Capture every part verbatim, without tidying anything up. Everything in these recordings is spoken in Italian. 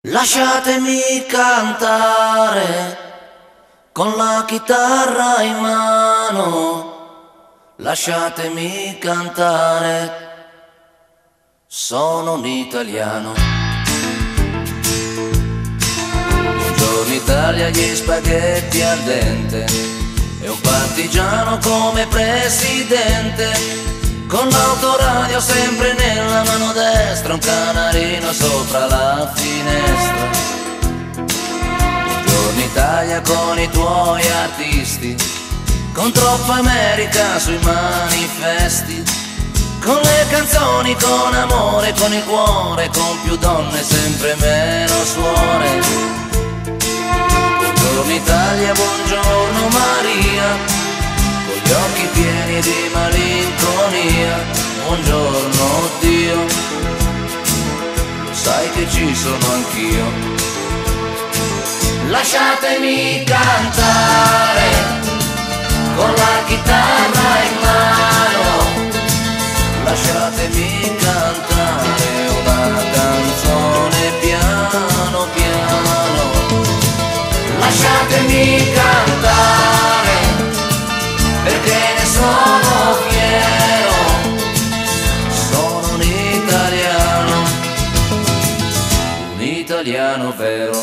Lasciatemi cantare con la chitarra in mano, lasciatemi cantare, sono un italiano. Buongiorno Italia, gli spaghetti al dente e un partigiano come presidente, con l'autoradio sempre nella mano destra, un canarino sopra la finestra. Buongiorno Italia con i tuoi artisti, con troppa America sui manifesti, con le canzoni, con amore, con il cuore, con più donne, sempre meno suore. Buongiorno Italia, buongiorno Maria, con gli occhi pieni di malinconia, buongiorno Dio, lo sai che ci sono anch'io. Lasciatemi cantare con la chitarra in mano, lasciatemi cantare una canzone piano piano, lasciatemi cantare perché ne sono fiero, sono un italiano, un italiano vero.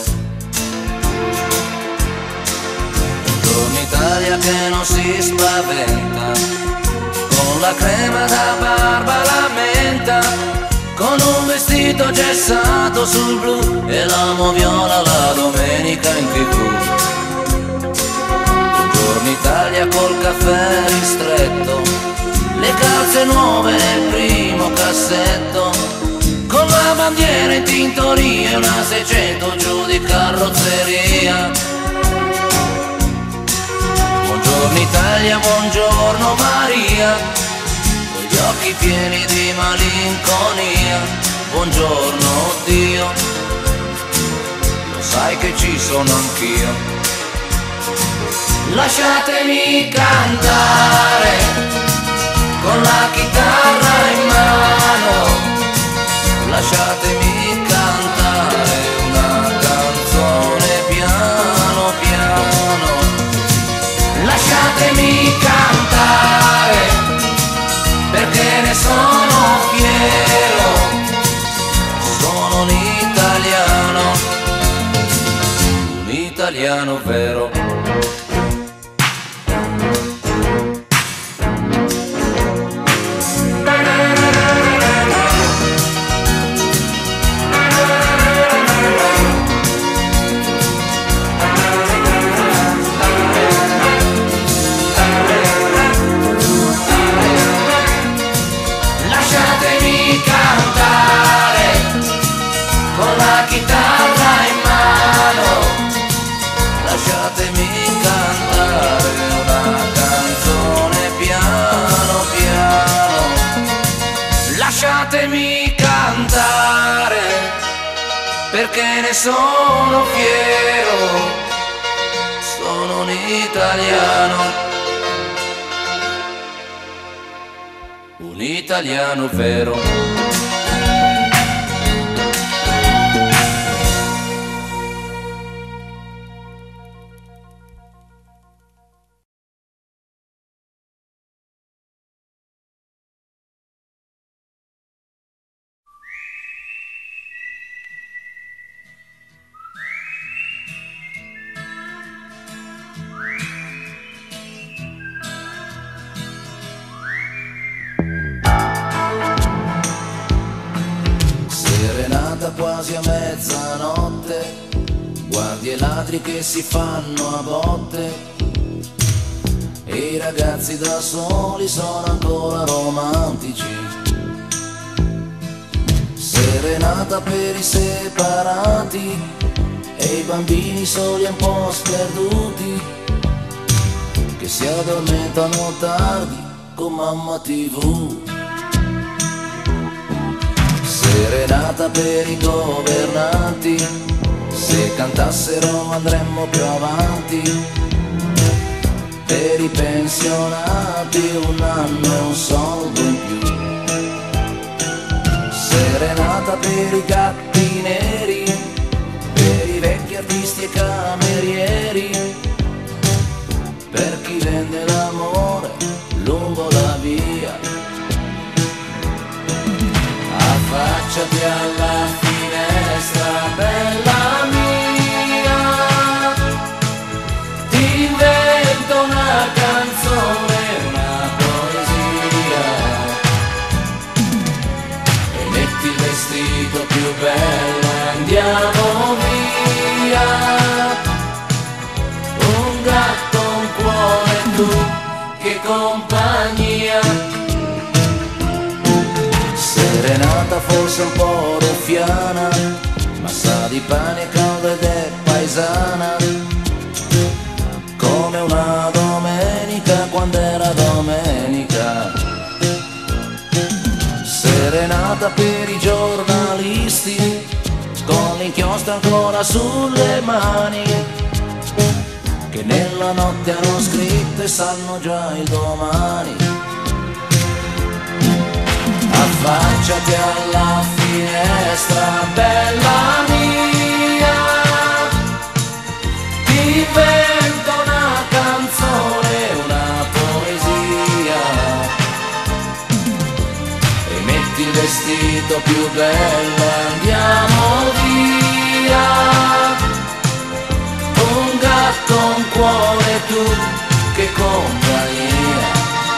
Buongiorno Italia che non si spaventa, con la crema da barba la menta, con un vestito gessato sul blu e l'amo viola la domenica in tivù. Buongiorno Italia col caffè ristretto, le calze nuove nel primo cassetto, con la bandiera in tintoria e una seicento giù di carrozzeria. Buongiorno Italia, buongiorno Maria, con gli occhi pieni di malinconia, buongiorno Dio, lo sai che ci sono anch'io. Lasciatemi cantare con la chitarra in mano, lasciatemi cantare una canzone piano piano, lasciatemi cantare perché ne sono fiero, sono un italiano, un italiano vero. Lasciatemi cantare perché ne sono fiero, sono un italiano, un italiano vero. Quasi a mezzanotte, guardi i ladri che si fanno a botte, e i ragazzi da soli sono ancora romantici. Serenata per i separati e i bambini soli e un po' sperduti, che si addormentano tardi con mamma tivù. Serenata per i governanti, se cantassero andremmo più avanti. Per i pensionati un anno e un soldo in più. Serenata per i gatti neri, andiamo via. Un gatto, un cuore, tu, che compagnia. Serenata forse un po' ruffiana, ma sa di pane caldo ed è paesana, come una domenica quando era domenica. Serenata per i giornalisti, con l'inchiostro ancora sulle mani, che nella notte hanno scritto e sanno già il domani. Affacciati alla finestra, bella mia, diventa una canzone, una poesia, e metti il vestito più bello e andiamo via. Un gatto, un cuore, tu, che compagnia.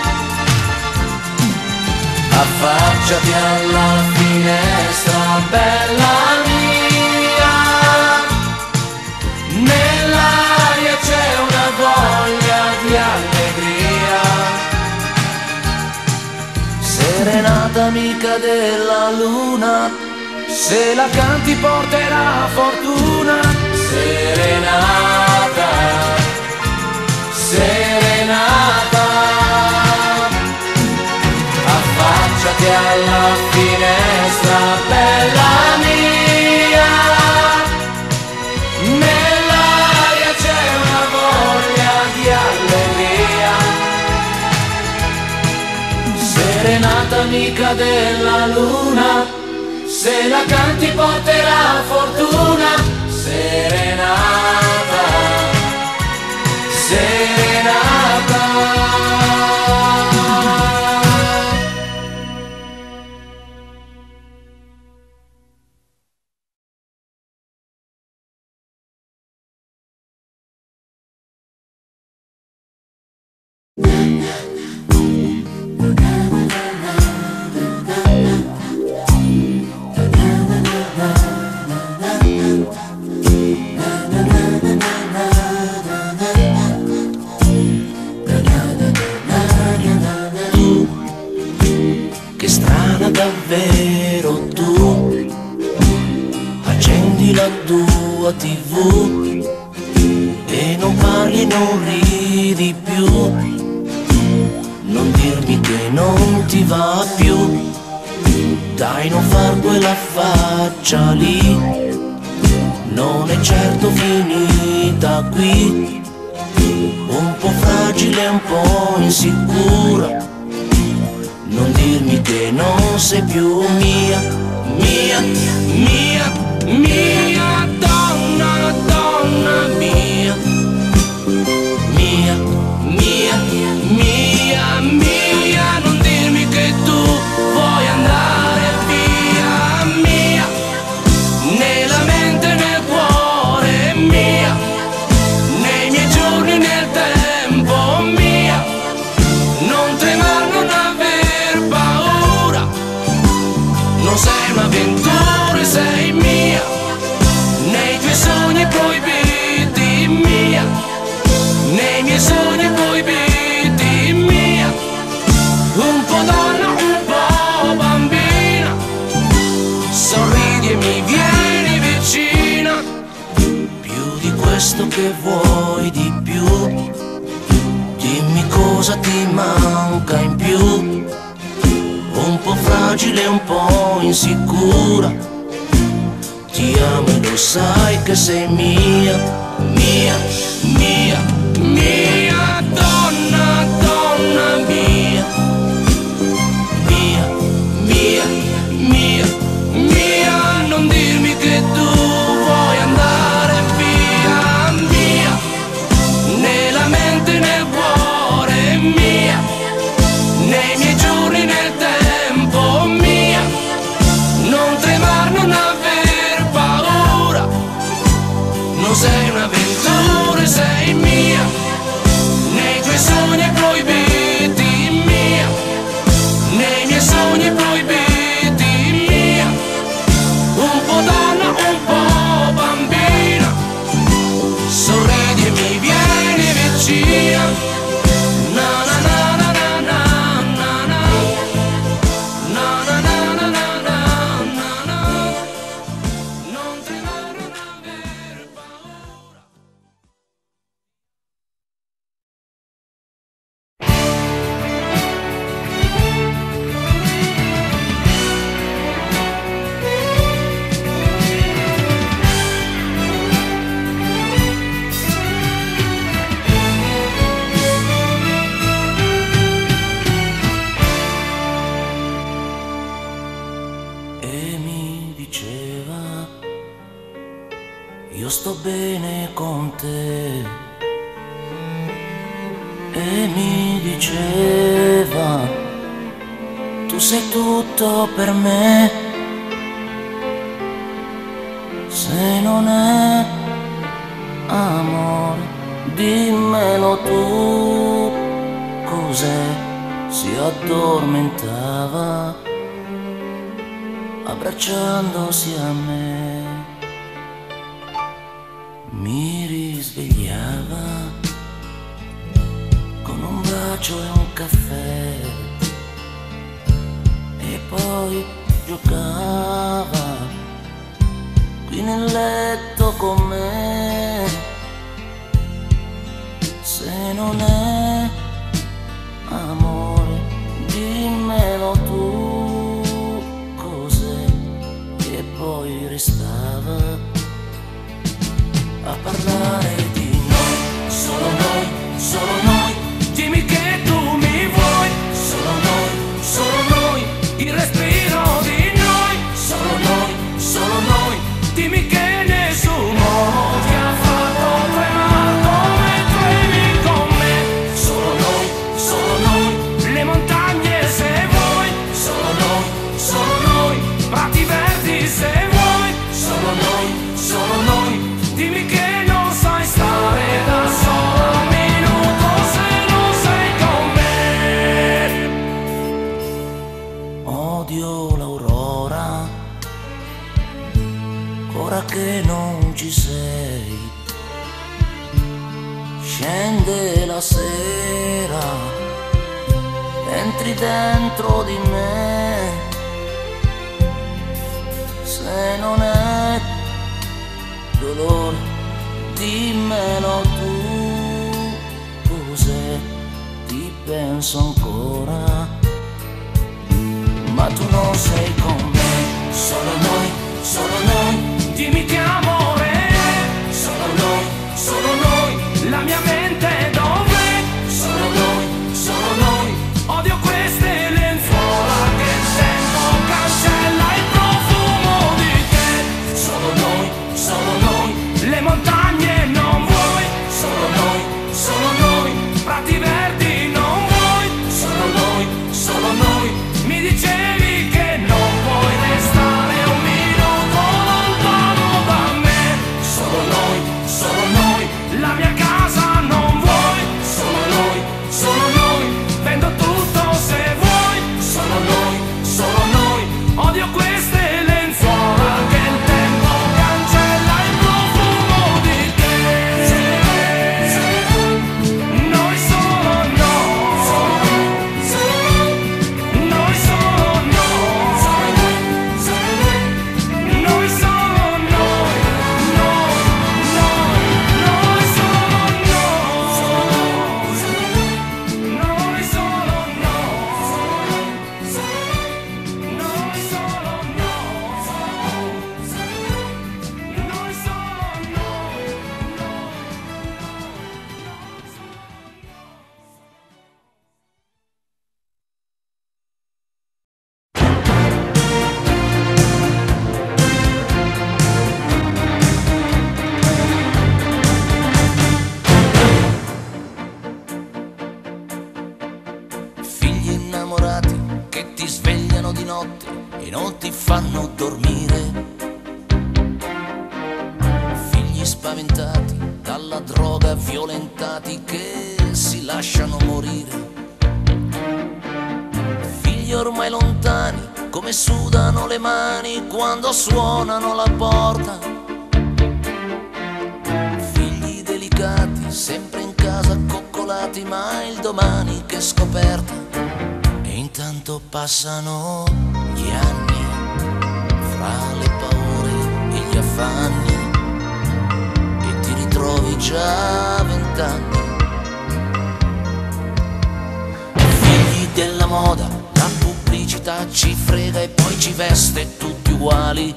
Affacciati alla finestra, bella mia, nell'aria c'è una voglia di allegria. Serenata amica della luna, se la canti porterà fortuna. Serenata, serenata, affacciati alla finestra, bella mia, nell'aria c'è una voglia di allegria. Serenata amica della luna, se la canti porterà fortuna. Serenata, serenata. Che strana davvero tu, accendi la tua tivù e non parli e non ridi più, non dirmi che non ti va più, dai non far quella faccia lì, non è certo finita qui, un po' fragile, un po' insicura, non dirmi che non sei più mia, mia, mia, mia donna, donna mia, mia, mia, mia, mia, non dirmi che tu vuoi andare via, mia, nella mente, nel cuore, mia, nei miei giorni, nel tempo, mia, non tremare, non aver paura, non sei un'avventura, sei mia, nei tuoi sogni proibiti, mia, nei miei sogni proibiti, mia, un po' donna, un po' bambina, sorridi e mi vieni vicina, più di questo che vuoi di più, dimmi cosa ti manca in più, un po' fragile, un po' insicura, ti amo e lo sai che sei mia, mia, mia, mia donna, donna mia, mia, mia, mia, mia, non dirmi che tu vuoi andare via, mia, nella mente, nel cuore, mia, nei miei giorni, nel tempo, mia, non tremare, non aver paura, non sei un'avventura, sei mia. io sto bene con te. E mi diceva, tu sei tutto per me. Se non è amore, dimmelo tu. Cos'è? Si addormentava abbracciandosi a me. Mi risvegliava con un bacio e un caffè, e poi giocava qui nel letto con me. Se non è amore, dimmelo tu. Cos'è? E poi restava a parlare di noi, solo noi, solo noi. Dimmi che tu mi vuoi, solo noi, solo noi. Il respiro di noi, solo noi, solo noi. Dimmi che nessuno ti ha fatto tremare come tremi con me. Solo noi, solo noi. Le montagne se vuoi, solo noi, solo noi. Prati verdi se vuoi, solo noi, solo noi. Dimmi che non sai stare da sola un minuto se non sei con me. Odio l'aurora, ora che non ci sei. Scende la sera, entri dentro di me. Se non è dolore, dimmelo tu. Cos'è? Ti penso ancora, ma tu non sei con me. Solo noi, solo noi. Dimmi che amore è solo noi, solo noi. La mia mente dov'è? Solo noi, solo noi. Odio queste lenzuola che il tempo cancella il profumo di te. Solo noi, solo noi. Le montagne non vuoi, solo noi, solo noi. Prati verdi non vuoi, solo noi, solo noi. Mi dicevi che non puoi restare un minuto lontano da me. Solo noi, solo noi. La mia casa non vuoi, solo noi, solo noi. Vendo tutto se vuoi, solo noi, solo noi. Odio queste lenzuola che il tempo cancella il profumo di te. Noi solo noi, noi solo noi, noi solo noi, noi, noi, noi solo noi, noi solo noi, noi solo noi, noi solo Figli innamorati che ti svegliano di notte e non ti fanno dormire. Figli spaventati dalla droga, violentati che si lasciano morire. Figli ormai lontani, come sudano le mani quando suonano la porta. Figli delicati, sempre in casa coccolati, ma il domani che scoperta. E intanto passano gli anni, fra le paure e gli affanni, e ti ritrovi già vent'anni. Figli della moda, la pubblicità ci frega e poi ci veste tutti uguali.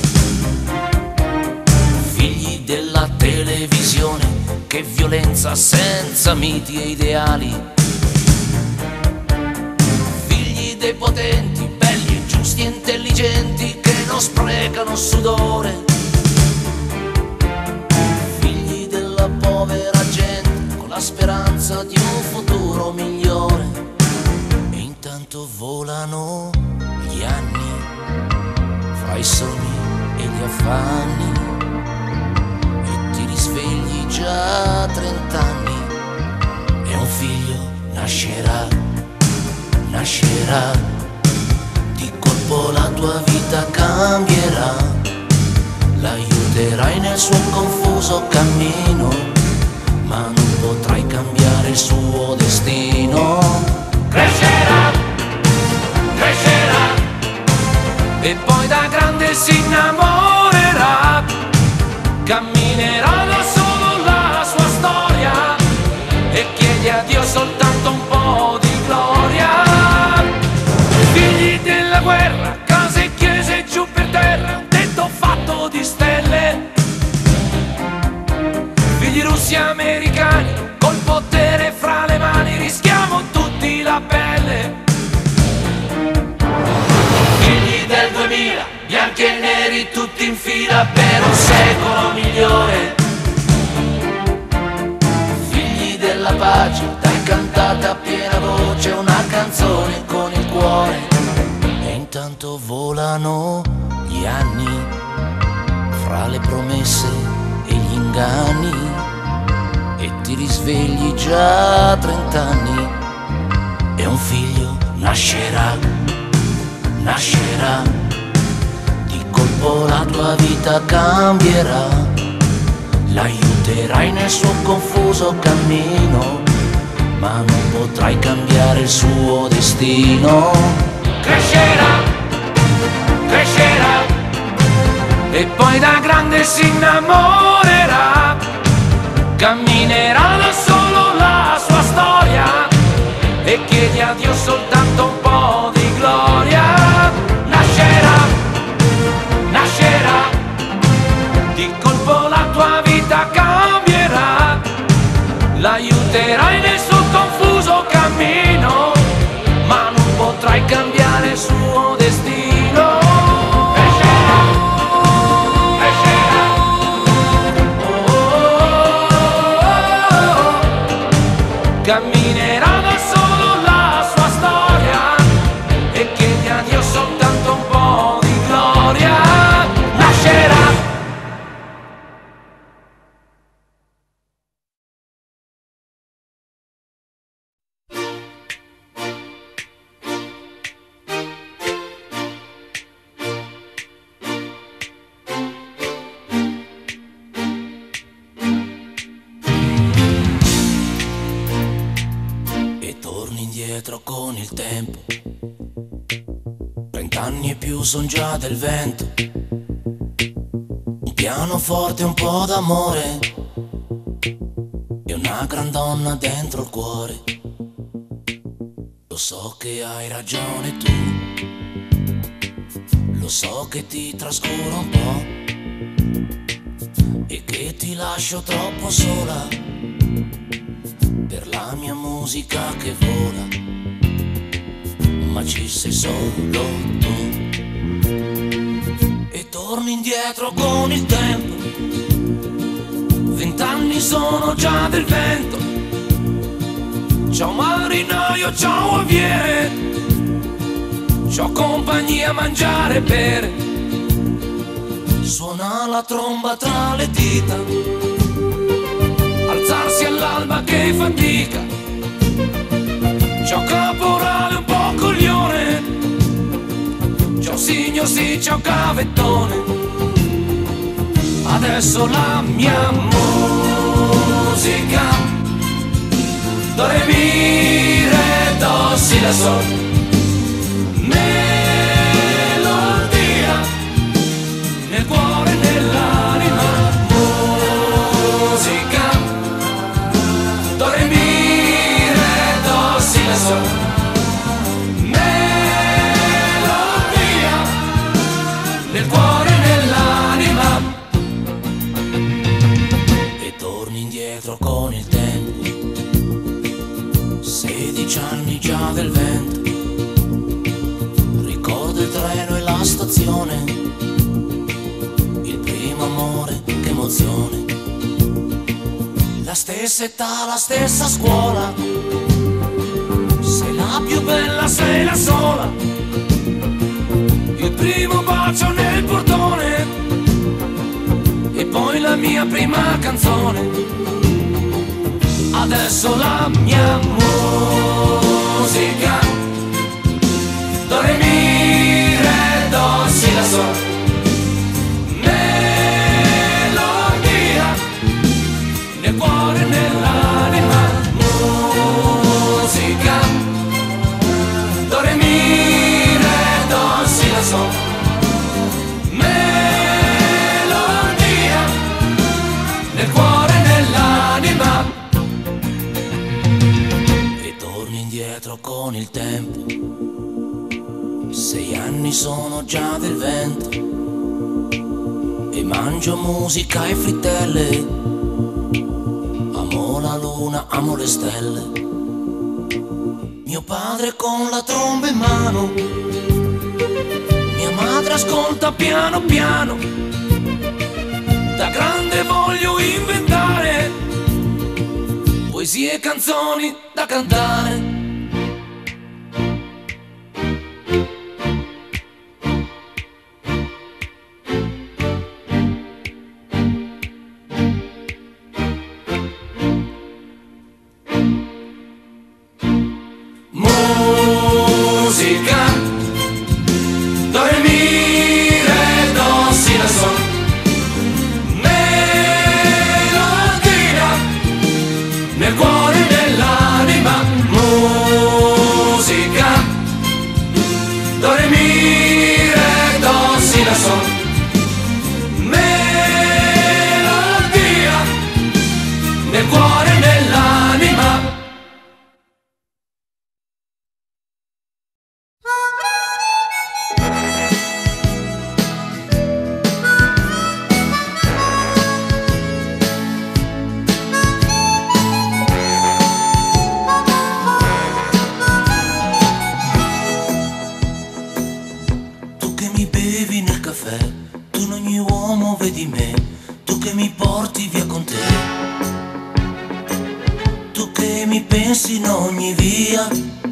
Figli della televisione, che violenza senza miti e ideali. Figli dei potenti, belli e giusti e intelligenti, che non sprecano sudore. anni e ti risvegli già a trent'anni e un figlio nascerà, nascerà, di colpo la tua vita cambierà, l'aiuterai nel suo confuso cammino, ma non potrai cambiare il suo destino. Crescerà, crescerà, e poi da grande si innamorerà, camminerà da solo la sua storia e chiede a Dio soltanto un po' di gloria. Figli della guerra, case e chiese giù per terra, un tetto fatto di stelle. Figli russi americani, col potere fra le mani, rischiamo tutti la pelle. Figli del duemila, bianchi e neri tutti in fila per un secolo migliore. Figli della pace, dai cantate a piena voce una canzone con il cuore. E intanto volano gli anni fra le promesse e gli inganni e ti risvegli già a trent'anni e un figlio nascerà, nascerà, di colpo la tua vita cambierà, l'aiuterai nel suo confuso cammino, ma non potrai cambiare il suo destino. Crescerà, crescerà, e poi da grande si innamorerà, camminerà da solo la sua storia e chiede a Dio soltanto un po' di gloria. Nascerà, nascerà, di colpo la tua vita cambierà, l'aiuterai nel suo confuso cammino, ma non potrai cambiare il suo destino. Camminerà da solo la sua storia e chiede a Dio soltanto un po' di gloria. Nascerà. Con il tempo, trent'anni e più son già del vento, un pianoforte, un po' d'amore e una gran donna dentro il cuore. Lo so che hai ragione tu, lo so che ti trascuro un po' e che ti lascio troppo sola per la mia musica che vola. Ma ci sei solo tu e torni indietro con il tempo. Vent'anni sono già del vento. Ciao marinaio, ciao aviere, c'ho compagnia a mangiare e bere. Suona la tromba tra le dita, alzarsi all'alba che fatica. Ciao caporale un po' coglione, ciao signor sì, ciao cavettone. Adesso la mia musica, do re mi re do si la sol, melodia nel cuore e nell'anima. Musica, do re mi melodia nel cuore e nell'anima. E torni indietro con il tempo, sedici anni già del vento. Ricordo il treno e la stazione, il primo amore, che emozione. La stessa età, la stessa scuola, sei la più bella, sei la sola. Il primo bacio nel portone, la mia prima canzone, adesso la mia musica, do re mi re do si la so, melodia nel cuore e nell'anima, musica, do re mi re do si la so, melodia nel cuore e nell'anima. E torni indietro con il tempo, sei anni sono già del vento, e mangio musica e frittelle, amo la luna, amo le stelle. Mio padre con la tromba in mano, mia madre ascolta piano piano, da grande voglio inventare poesie e canzoni da cantare. Musica, do re mi re do si la so, melodia nel cuore e nell'anima, musica, do re mi re do si la so, melodia nel cuore e nell'anima. Tu in ogni uomo vedi me, tu che mi porti via con te, tu che mi pensi in ogni via,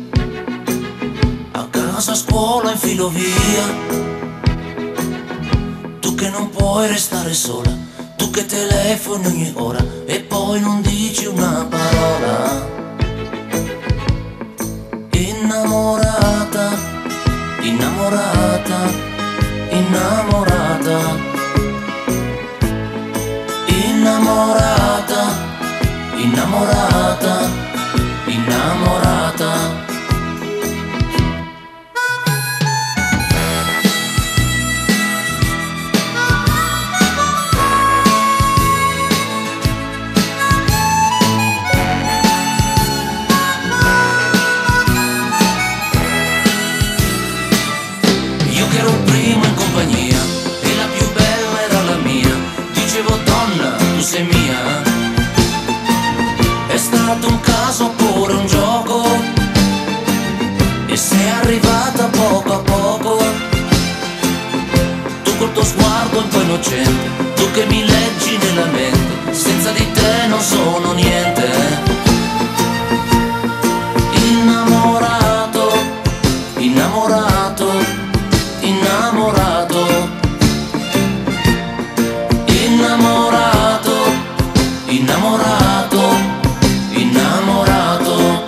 a casa, a scuola, in filovia, tu che non puoi restare sola, tu che telefoni ogni ora e poi non dici una parola. Innamorata, innamorata, innamorata, innamorata, innamorata, innamorata. Io che ero il primo in compagnia e la più bella era la mia, dicevo donna tu sei mia, è stato un caso oppure un gioco, e sei arrivata poco a poco, tu col tuo sguardo un po' innocente, tu che mi leggi nella mente, senza di te non sono niente. Innamorato, innamorato, innamorato, innamorato, innamorato, innamorato.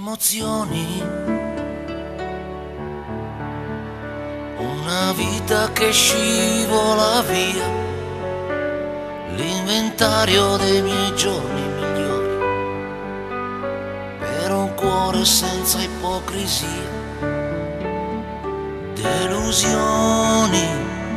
emozioni, una vita che scivola via, l'inventario dei miei giorni migliori, per un cuore senza ipocrisia, delusioni,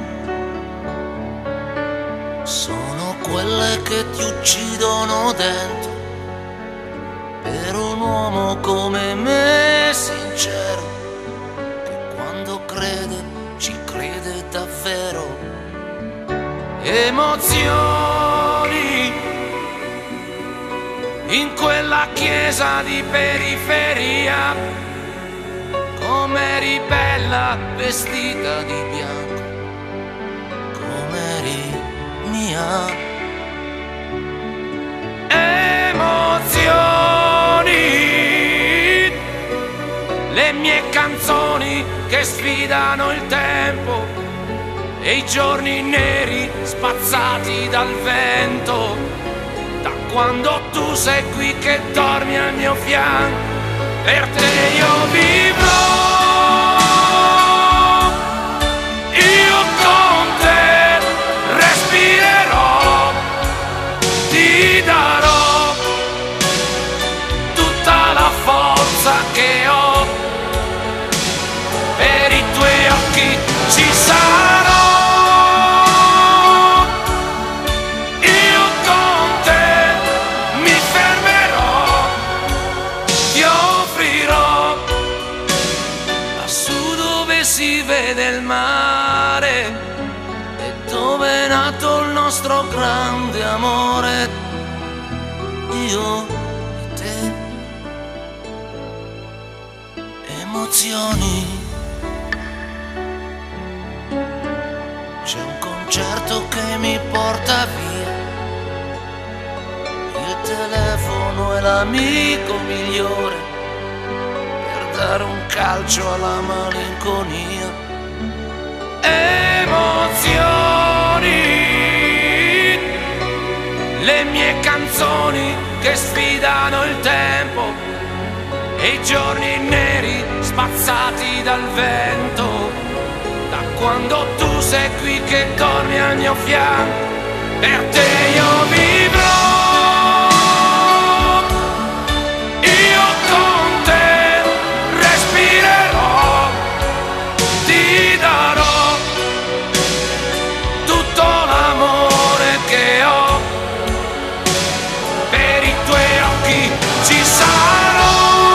sono quelle che ti uccidono dentro. Per un uomo come me, sincero, che quando crede, ci crede davvero. Emozioni in quella chiesa di periferia, com'eri bella vestita di bianco, com'eri mia. Le mie canzoni che sfidano il tempo e i giorni neri spazzati dal vento, da quando tu sei qui che dormi al mio fianco, per te io vivrò, io con te respirerò, ti darò tutta la forza che ho. Per i tuoi occhi ci sarò, io con te mi fermerò, ti offrirò, lassù dove si vede il mare e dove è nato il nostro grande amore, io e te. Emozioni, c'è un concerto che mi porta via, il telefono è l'amico migliore per dare un calcio alla malinconia. Emozioni, le mie canzoni che sfidano il tempo e i giorni neri spazzati dal vento, da quando tu sei qui che dormi al mio fianco, per te io vivrò, io con te respirerò, ti darò tutto l'amore che ho, per i tuoi occhi ci sarò,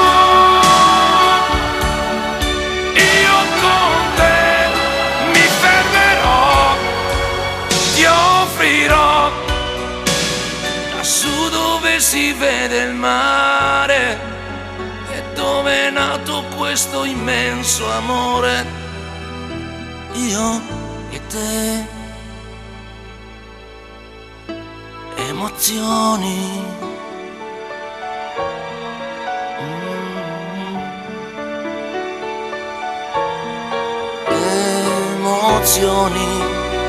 io con te mi fermerò, ti offrirò, lassù dove si vede il mare e dove è nato questo immenso amore, io e te. Emozioni, mm. Emozioni.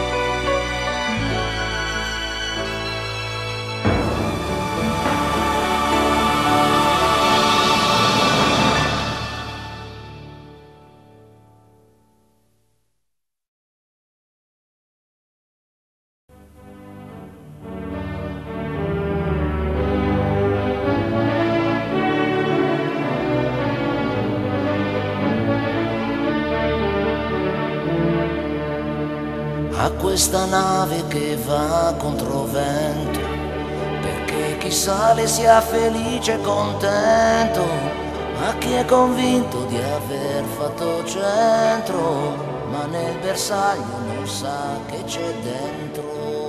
A questa nave che va contro vento, perché chi sale sia felice e contento, a chi è convinto di aver fatto centro, ma nel bersaglio non sa che c'è dentro.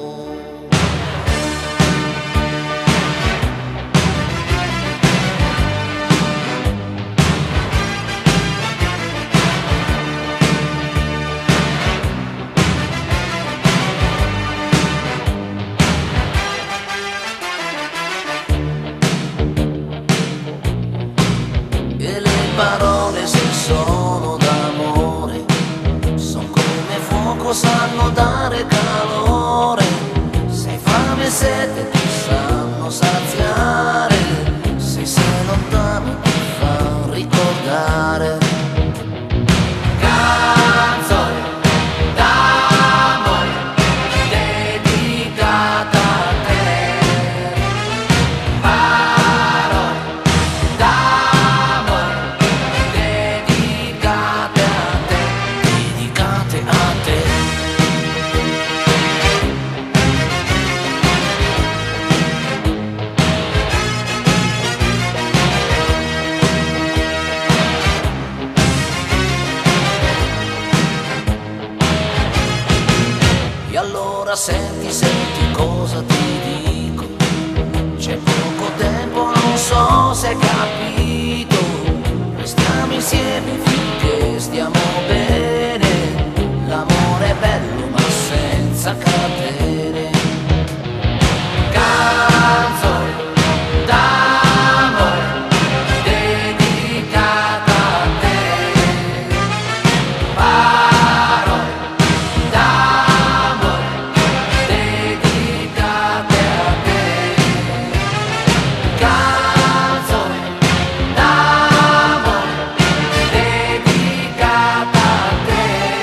Parole se sono d'amore, son come fuoco, sanno dare calore, se hai fame e sete ti sanno saziare, se sei lontano ti fa senti, senti cosa ti dico. C'è poco tempo, non so se hai capito. Restiamo insieme finché stiamo bene. L'amore è bello ma senza catene. Canzone d'amore dedicata a te. Parole d'amore dedicate a te. Canzone d'amore dedicata a te.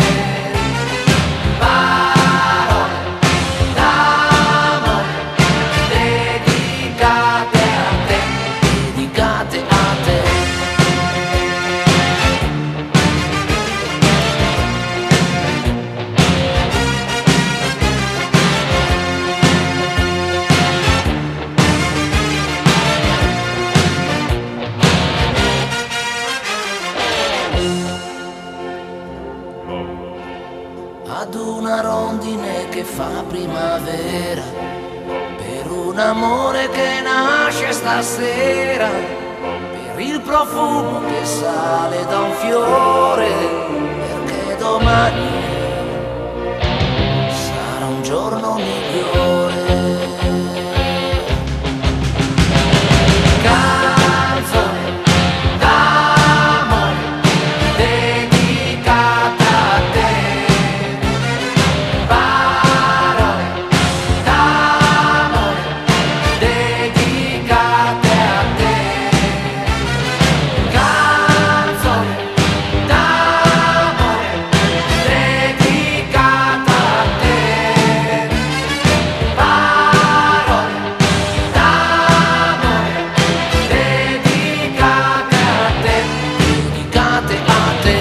Parole d'amore dedicate a te, dedicate a te. Ad una rondine che fa primavera, per un amore che nasce stasera, per il profumo che sale da un fiore, perché domani sarà un giorno migliore. Canzone d'amore dedicata a te. Parole d'amore dedicate a te. Canzone d'amore dedicata a te. Parole d'amore dedicate a te, dedicate a te.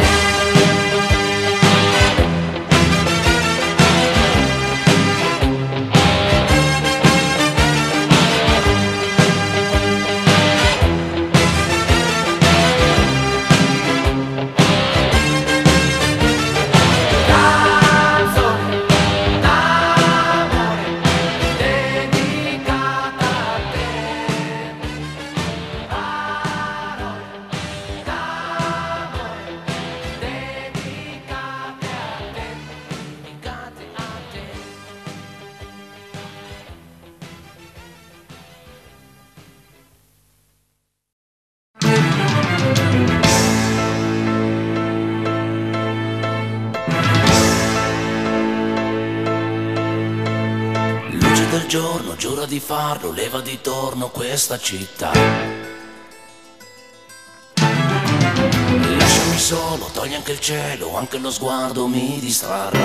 Canzone d'amore dedicata a te. Parole d'amore dedicate a te, dedicate a te. Luce del giorno, giura di farlo, leva di torno questa città. Lasciami solo, togli anche il cielo, anche lo sguardo mi distrarrà.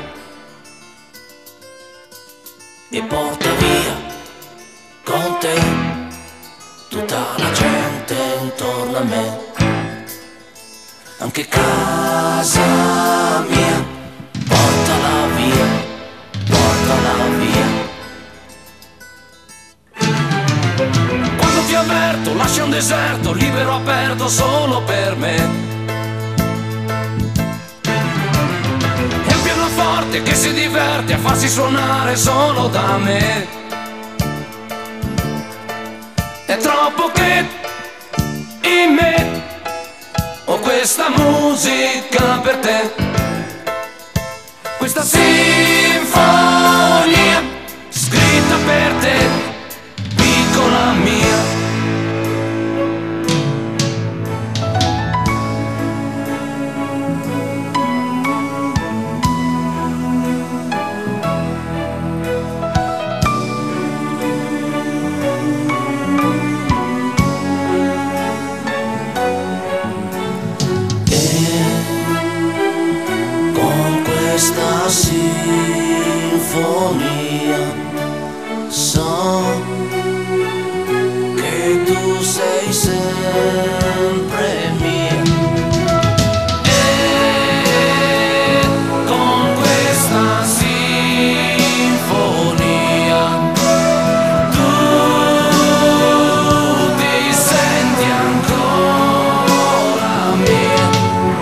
E porta via con te tutta la gente intorno a me. Anche casa mia, portala via, portala via. Quando ti avverto, lascia un deserto libero aperto solo per me. E un pianoforte che si diverte a farsi suonare solo da me. È troppo che in me ho questa musica per te, questa sinfonia scritta per te, piccola mia. Questa sinfonia so che tu sei sempre mia. E con questa sinfonia tu ti senti ancora mia.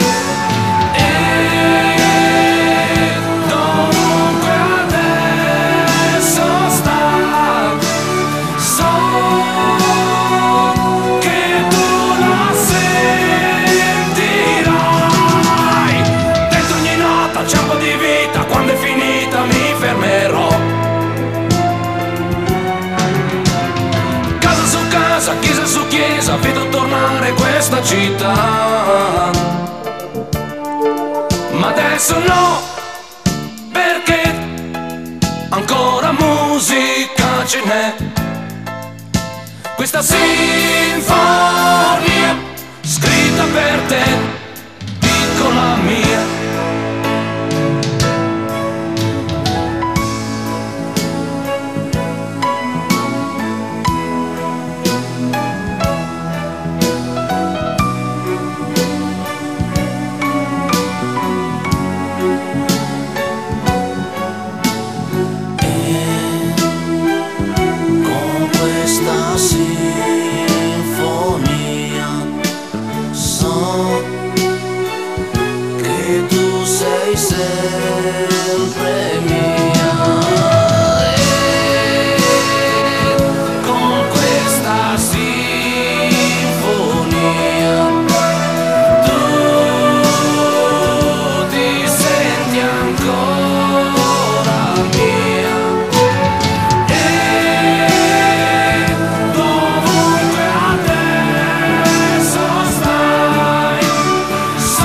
E dovunque adesso casa, chiesa su chiesa, vedo tornare questa città. Ma adesso no, perché ancora musica ce n'è. Questa sinfonia scritta per te, piccola mia. Sempre mia, e con questa sinfonia tu ti senti ancora mia, e dovunque adesso stai, so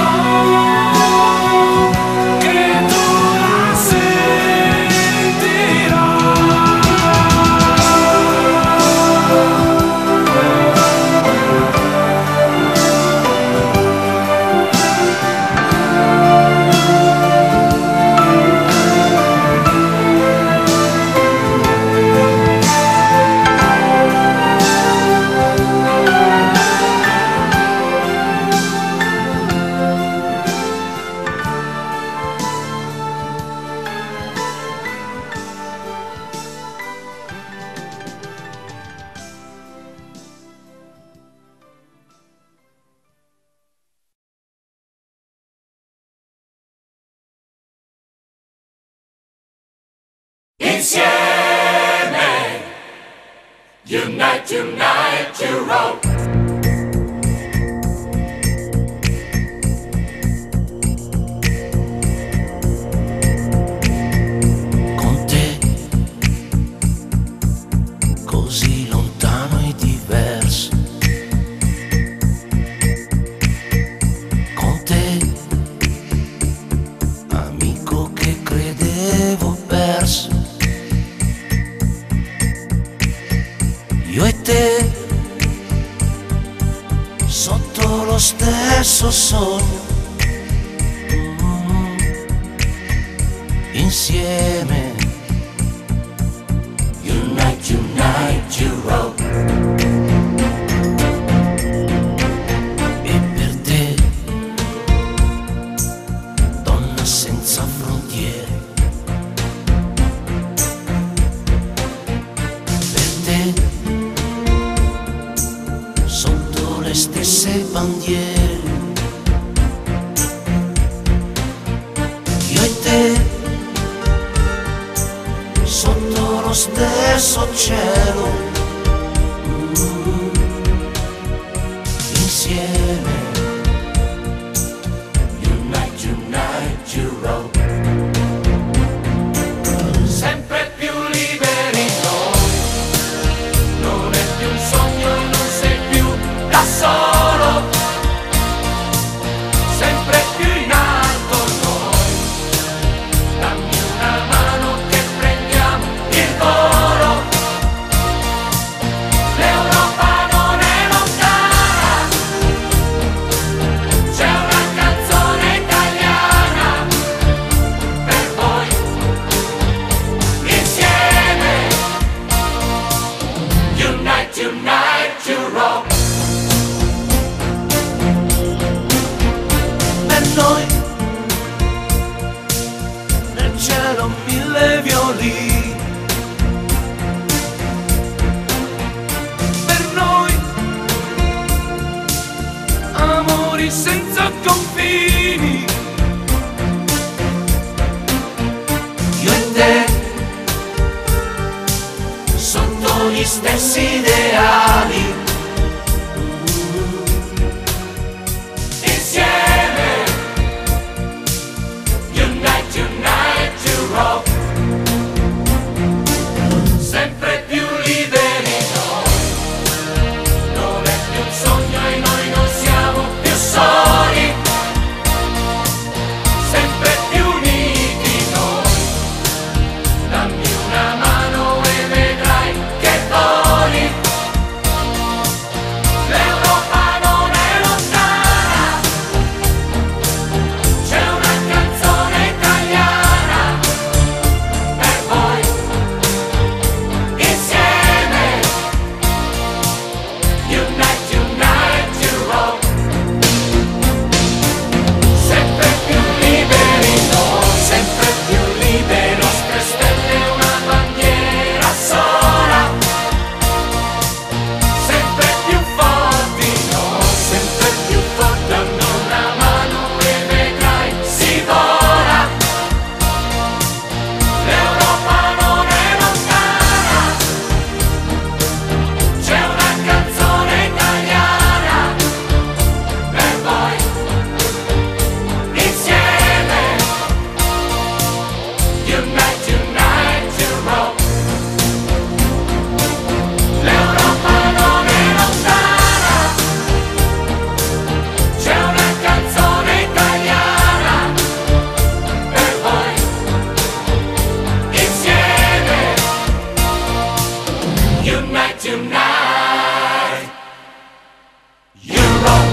insieme, unite, unite, Europe. Con te, così lontano e diverso. Con te, amico che credevo perso. Io e te, sotto lo stesso sogno, mm, insieme, Unite, unite, Europe. e per te, donna senza frontiere, per te, sotto le stesse bandiere, io e te, sotto lo stesso cielo, mm, insieme, Unite, unite, Europe. Sempre più liberi noi, non è più un sogno, non sei più da solo, sempre più in alto noi, dammi una mano che prendiamo il volo, l'Europa non è lontana, c'è una canzone italiana per voi, insieme, unite, unite, Europe. per noi, nel cielo mille violini, per noi, amori senza confini, io e te, sotto gli stessi ideali, Insieme, unite, unite, Europe. Sempre più liberi noi, Unite tonight. Euro.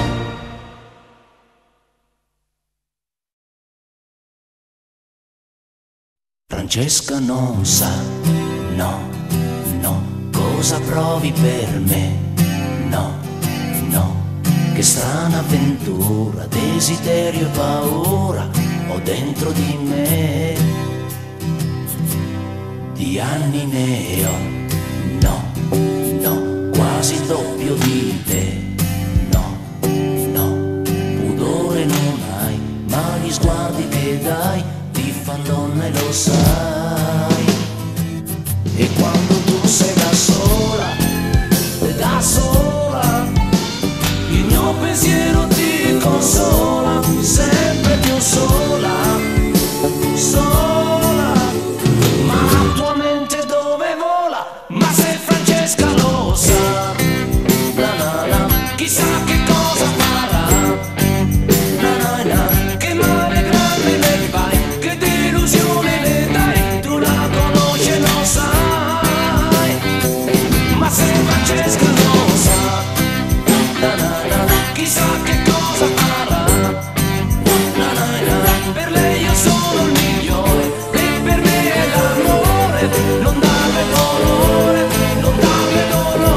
Francesca non sa, no, no, cosa provi per me, no, no, che strana avventura, desiderio e paura ho dentro di me, di anni ne ho, no, no, quasi il doppio di te, no, no, pudore non hai, ma gli sguardi che dai ti fan donna e lo sai. E quando tu sei da sola, da sola, il mio pensiero ti consola, sempre più sola, sola, ma la tua mente dove vola? Ma se Francesca lo sa, la la la, chissà che cosa farà, la la la, che male grande le fai, che delusione le dai, tu la conosci e lo sai, ma se Francesca lo sa, la la la, chissà che cosa farà, la la la, per lei io sono il migliore e per me è l'amore, non darle dolore, non darle dolore.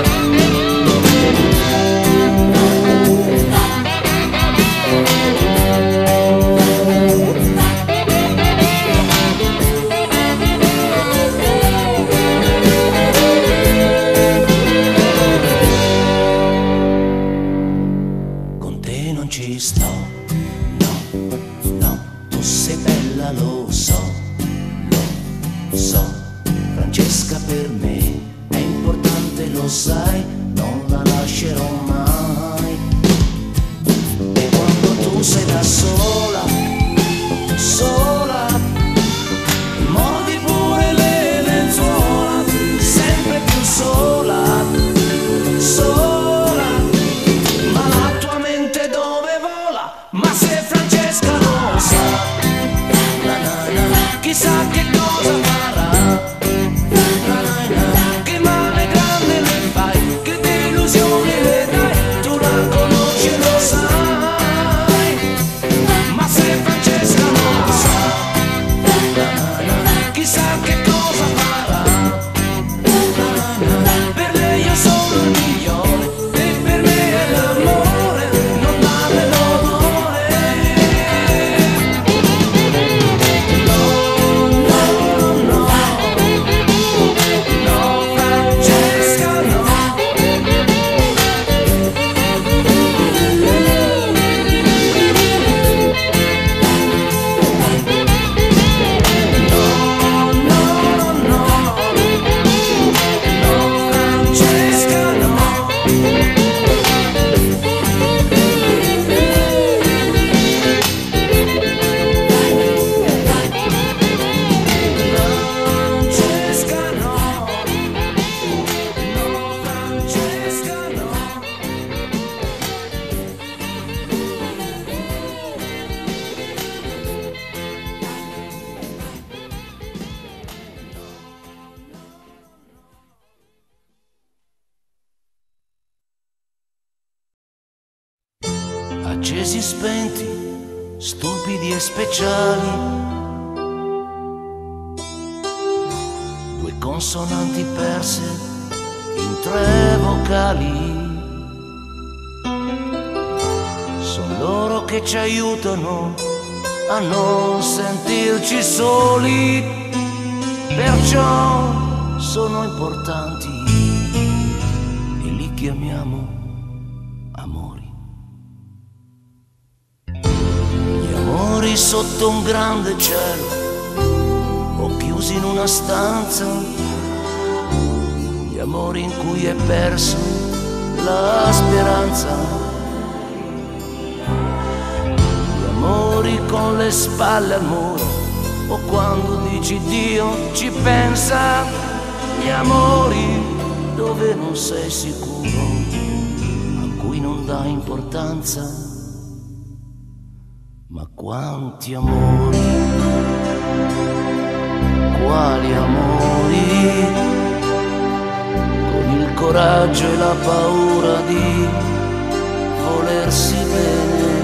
Con te non ci sto, no, no, tu sei bella, lo so, lo so, Francesca per me è importante, lo sai, non la lascerò mai. E quando tu sei da sola, sola, muovi pure le lenzuola, sempre più sola, sola, ma la tua mente dove vola? Ma se Francesca lo sa, la la la, chissà che cosa farà, la la la, che male grande le fai, che delusione le dai, tu la conosci e lo sai, ma se Francesca lo sa, la la la, chissà che cosa farà, la la la, per lei io sono il migliore e per me è l'amore, non darle dolore. No, no, no, no, Francesca no. No, no, no, no, Francesca no. Francesca no, no, Francesca no. Accesi e spenti, stupidi e speciali, due consonanti perse in tre vocali, sono loro che ci aiutano a non sentirci soli, perciò sono importanti e li chiamiamo amori. Gli amori sotto un grande cielo o chiusi in una stanza, gli amori in cui è perso la speranza, gli amori con le spalle al muro o quando dici Dio ci pensa, gli amori dove non sei sicuro, a cui non dai importanza. Ma quanti amori, quali amori, coraggio e la paura di volersi bene,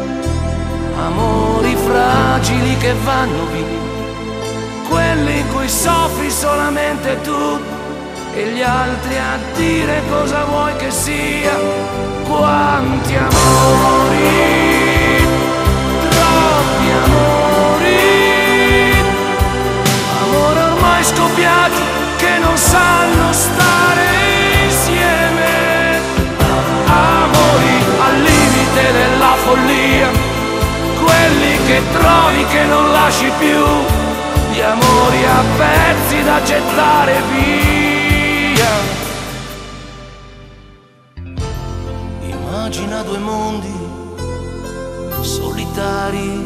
amori fragili che vanno via, quelli in cui soffri solamente tu e gli altri a dire cosa vuoi che sia. Quanti amori, troppi amori, amori ormai scoppiati che non sanno stare insieme, amori al limite della follia, quelli che trovi che non lasci più, gli amori a pezzi da gettare via. Immagina due mondi solitari,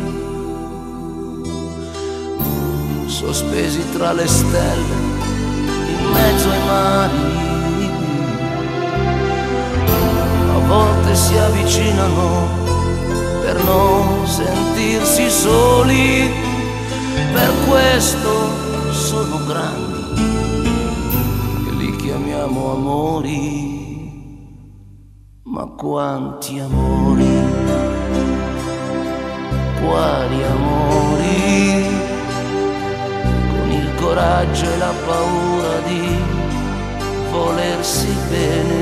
sospesi tra le stelle, in mezzo ai mari. A volte si avvicinano per non sentirsi soli, per questo sono grandi e li chiamiamo amori. Ma quanti amori, quali amori, con il coraggio e la paura di volersi bene,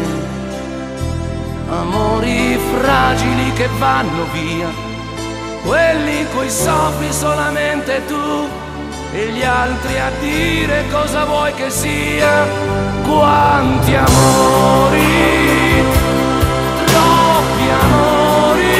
amori fragili che vanno via, quelli in cui soffri solamente tu e gli altri a dire cosa vuoi che sia. Quanti amori, troppi amori,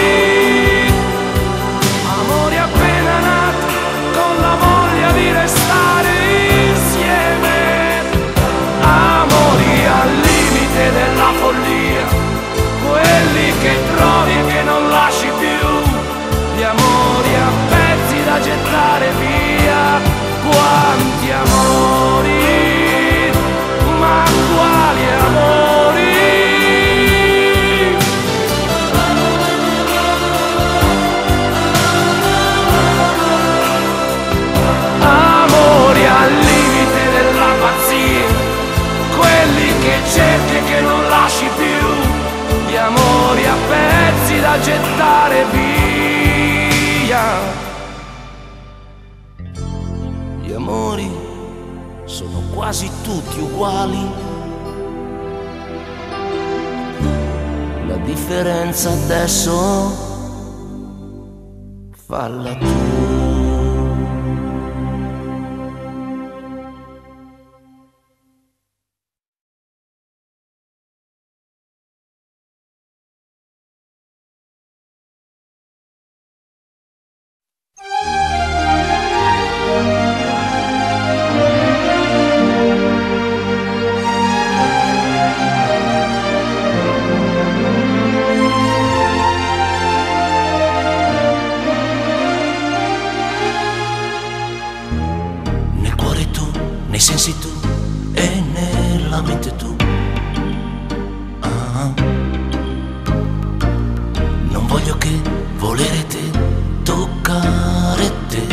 amori appena nati con la voglia di restare insieme, amori al limite della follia, quelli che trovi e che non lasci più, gli amori a pezzi da gettare via. Quanti amori, ma quali amori, amori al limite della pazzia, quelli che cerchi e che non lasci più, gli amori a pezzi da gettare via. Gli amori sono quasi tutti uguali, la differenza adesso falla tu. Nei sensi tu e nella mente tu. Ah, non voglio che volere te, toccare te.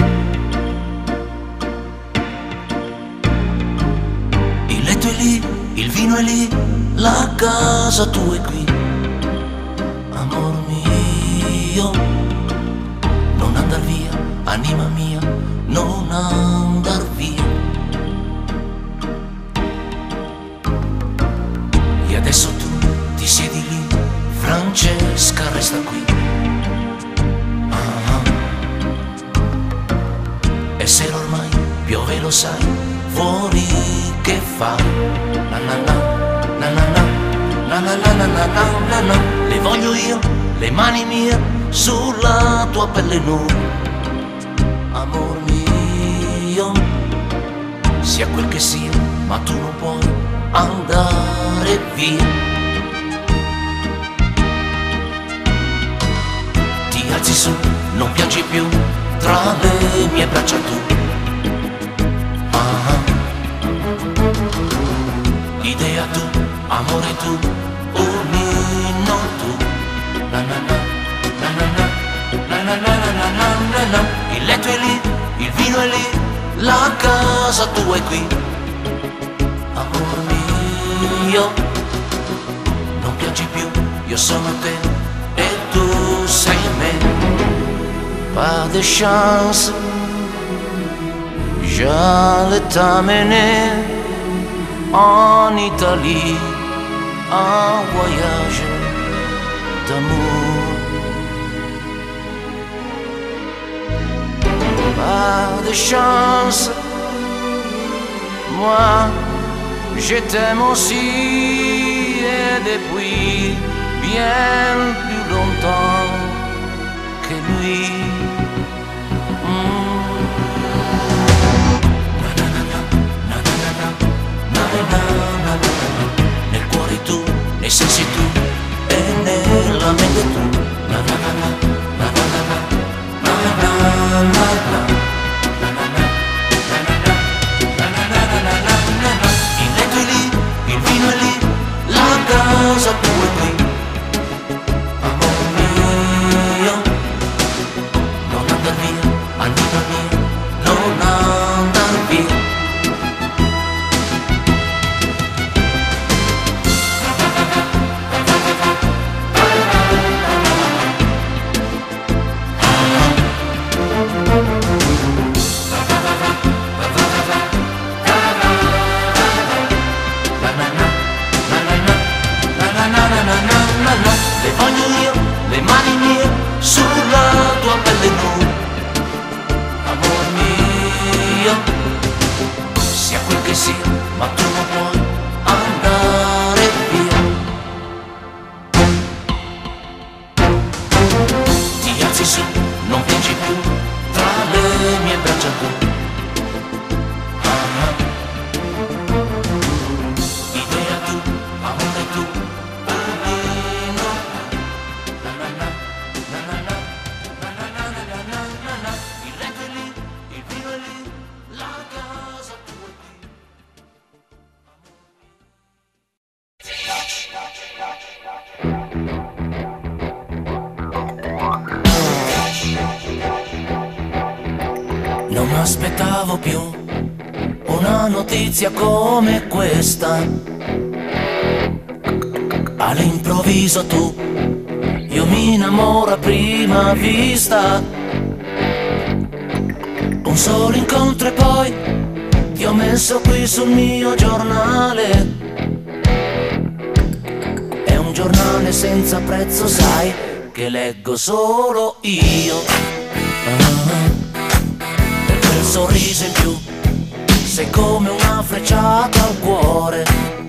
Il letto è lì, il vino è lì, la casa tua è qui. Amor mio, non andar via, anima mia, non andar via. E adesso tu ti siedi lì, Francesca resta qui. Ah, e se ormai piove lo sai, fuori che fai? Na na na, na na na, na na na na na na na na. Le voglio io, le mani mie, sulla tua pelle nuda. Amor mio, sia quel che sia, ma tu non puoi andare via. Ti alzi su, non piangi più, tra le mie braccia tu. Ah, idea tu, amore tu, un inno tu. Na na na, na na na, na na na na na na na. Il letto è lì, il vino è lì, la casa tua è qui. Amor mio, viaggi più, io sono te e tu sei me. Pas de chance, je t'amener en Italie, un voyage d'amour. Pas de chance, moi je t'aime aussi et depuis bien plus longtemps que lui. Nel cuore tu, nei sensi tu e nella mente tu. Na na na na na na na na na na na. Il letto è lì, il vino è lì, la casa tua è qui. Amor mio, non andar via, anima mia, non andar via. Le voglio io, le mani mie, sulla tua pelle nu. Amor mio, sia quel che sia, ma tu non puoi andare via. Ti alzi su, non piangi più, tra le mie braccia tu. Ah, idea tu, amore tu. Non mi aspettavo più una notizia come questa. All'improvviso tu, io mi innamoro a prima vista. Un solo incontro e poi ti ho messo qui sul mio giornale. È un giornale senza prezzo, sai, che leggo solo io. Ah. Quel sorriso in più, sei come una frecciata al cuore.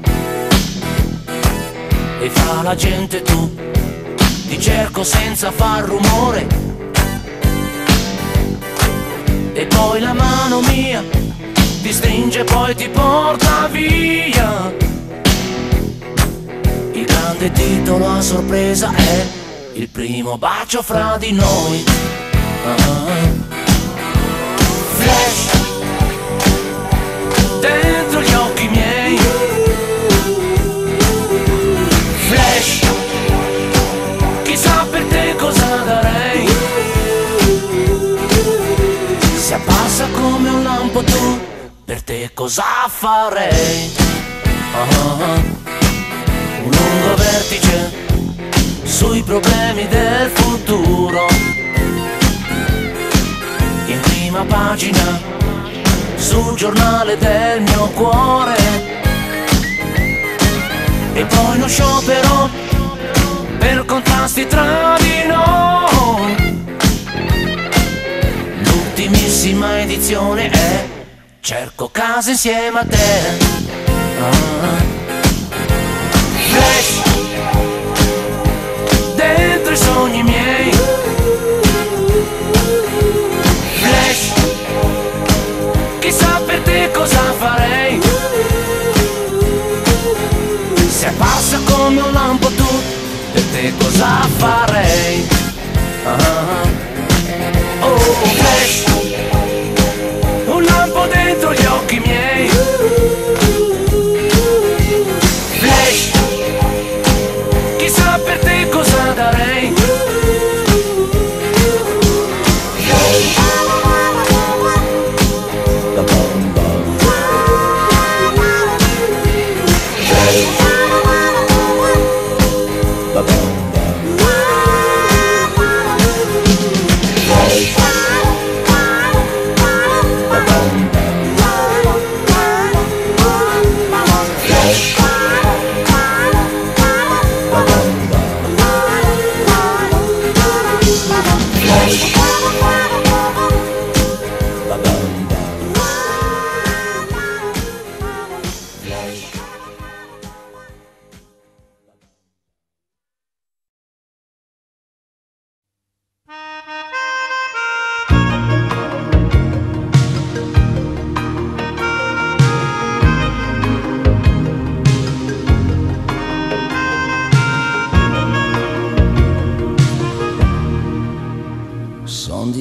E fra la gente tu, ti cerco senza far rumore. E poi la mano mia ti stringe, poi ti porta via. Il grande titolo a sorpresa è il primo bacio fra di noi. Ah. Flash dentro gli occhi miei, flash, chissà per te cosa darei. Se appassa come un lampo tu, per te cosa farei? Uh-huh. Un lungo vertice sui problemi del futuro, in prima pagina sul giornale del mio cuore. E poi uno sciopero per contrasti tra di noi. L'ultimissima edizione è cerco casa insieme a te. Ah. Flash dentro i sogni miei, flash, chissà per te cosa farei. Se passa come un lampo tu, per te cosa farei? Ah. Oh, flash, un lampo dentro gli occhi miei, flash, chissà per te cosa darei.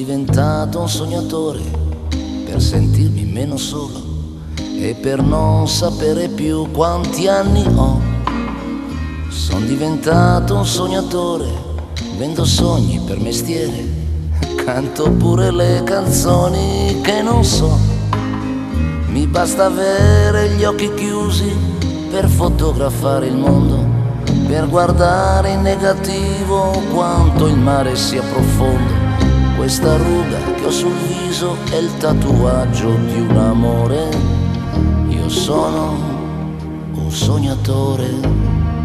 diventato un sognatore per sentirmi meno solo e per non sapere più quanti anni ho. Son diventato un sognatore, vendo sogni per mestiere, canto pure le canzoni che non so. Mi basta avere gli occhi chiusi per fotografare il mondo, per guardare in negativo quanto il mare sia profondo. Questa ruga che ho sul viso è il tatuaggio di un amore. Io sono un sognatore.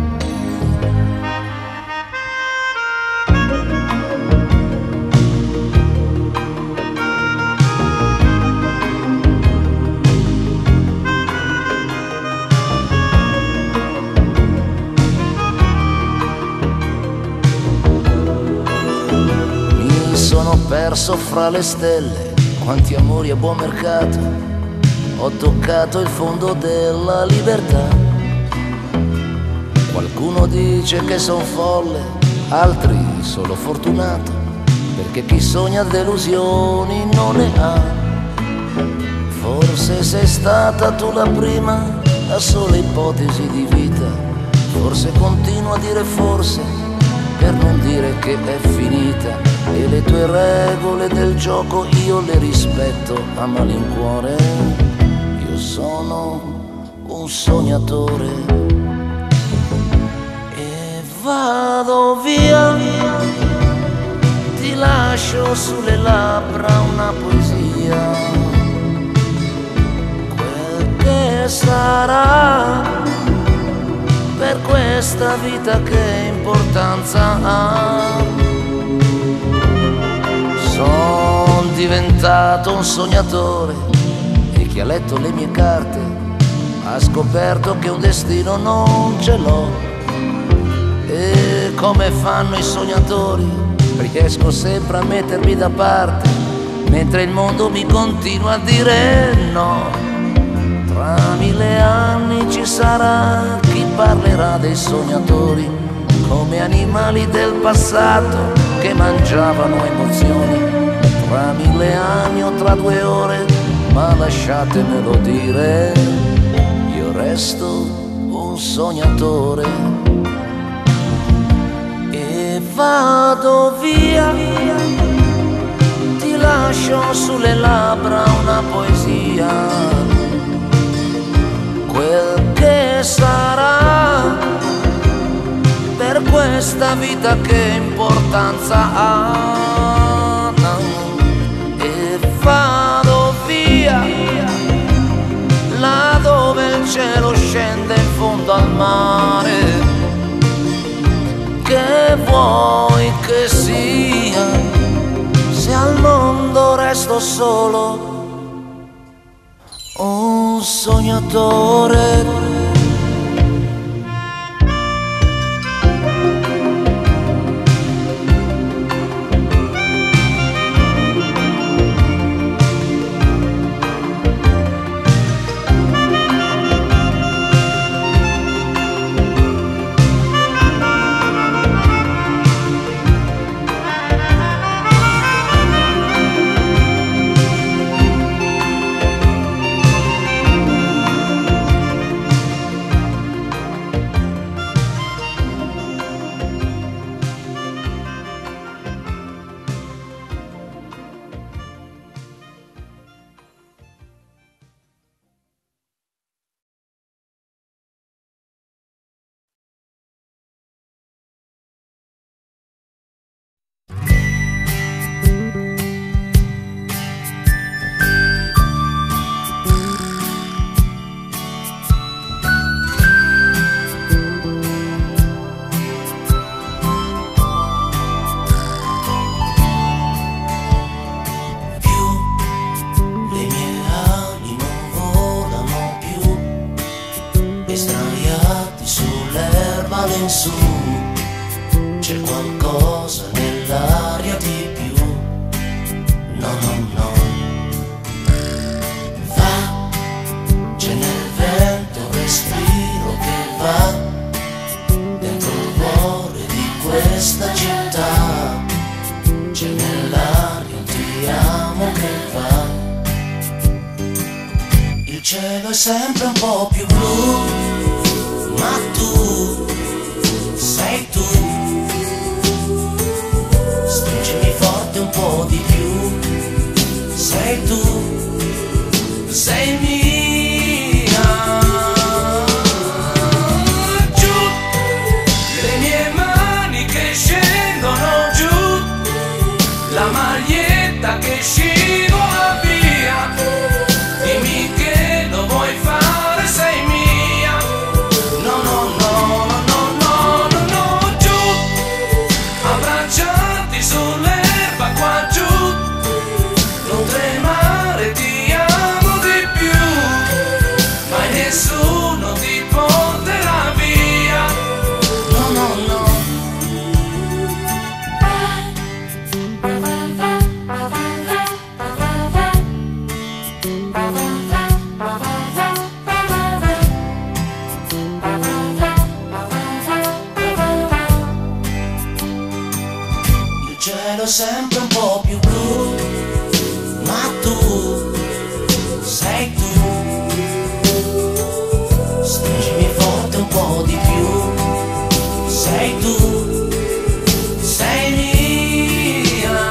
Sono perso fra le stelle, quanti amori a buon mercato, ho toccato il fondo della libertà. Qualcuno dice che son folle, altri solo fortunato, perché chi sogna delusioni non ne ha. Forse sei stata tu la prima, la sola ipotesi di vita, forse continuo a dire forse, per non dire che è finita. E le tue regole del gioco io le rispetto a malincuore. Io sono un sognatore e vado via, ti lascio sulle labbra una poesia. Quel che sarà per questa vita, che importanza ha? Sono diventato un sognatore e chi ha letto le mie carte ha scoperto che un destino non ce l'ho. E come fanno i sognatori, riesco sempre a mettermi da parte, mentre il mondo mi continua a dire no. Tra mille anni ci sarà chi parlerà dei sognatori come animali del passato che mangiavano emozioni. Tra mille anni o tra due ore, ma lasciatemelo dire, io resto un sognatore e vado via, ti lascio sulle labbra una poesia. Quel che sarà per questa vita, che importanza ha? E vado via, là dove il cielo scende in fondo al mare. Che vuoi che sia, se al mondo resto solo un sognatore. Su, c'è qualcosa nell'aria di più. No, no, no. Va, c'è nel vento un respiro che va dentro il cuore di questa città. C'è nell'aria un tiro cielo è sempre un po' più blu, ma tu sei tu. Stringimi forte un po' di più, sei tu, sei mia. Giù le mie mani che scendono giù, la maglietta che scivola via. Dimmi che lo vuoi fare, sei mia. No, no, no, no, no, no, no, no. Giù, abbracciati sull'erba qua giù. Non tremare, ti amo di più. Mai nessuno ti porterà via. No, no, no. Il cielo è sempre un po' più blu, ma tu sei tu. Stringimi forte un po' di più, sei tu, sei mia.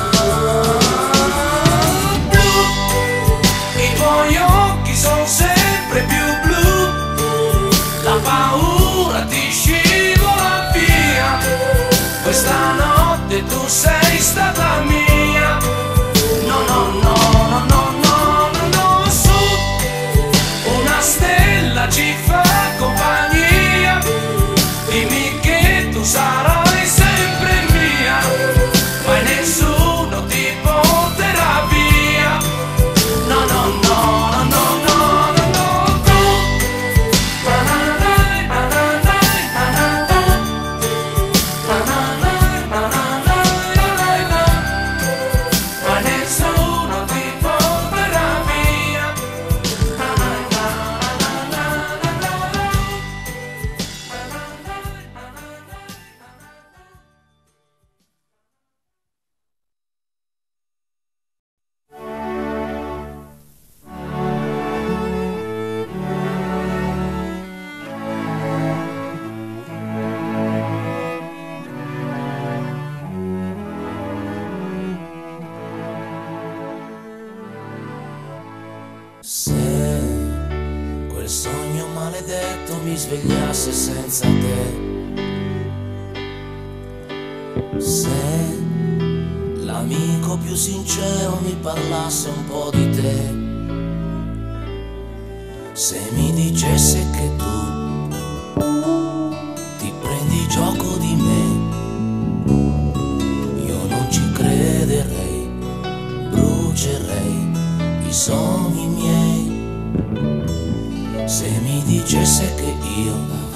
Blu, i tuoi occhi sono sempre più blu, la paura ti scivola via. Questa notte tu sei stata mia. No, no, no, no, no, no, no, no. Su, una stella ci fa compagnia. Dimmi che tu sarai sempre mia. Mai nessuno ti porterà via. No, no, no, no, no, no, no, no. Tu, na-na-na, na-na-na, na-na-na, na-na-na, na-na-na, na-na-na. Mai nessuno ti porterà via. Na-na-na, na-na-na, na-na-na. Se quel sogno maledetto mi svegliasse senza te, se l'amico più sincero mi parlasse un po' di te, se mi dicesse che tu ti prendi gioco di me, io non ci crederei, brucerei i sogni miei. Se mi dicesse che io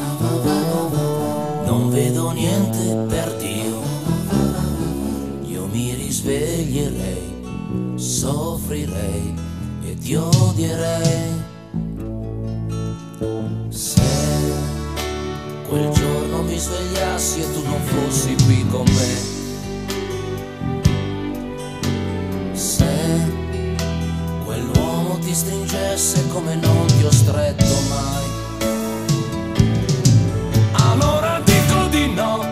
non vedo niente per Dio, io mi risveglierei, soffrirei e ti odierei. Se quel giorno mi svegliassi e tu non fossi qui con me, se quell'uomo ti stringesse come non ti ho stretto mai, allora dico di no,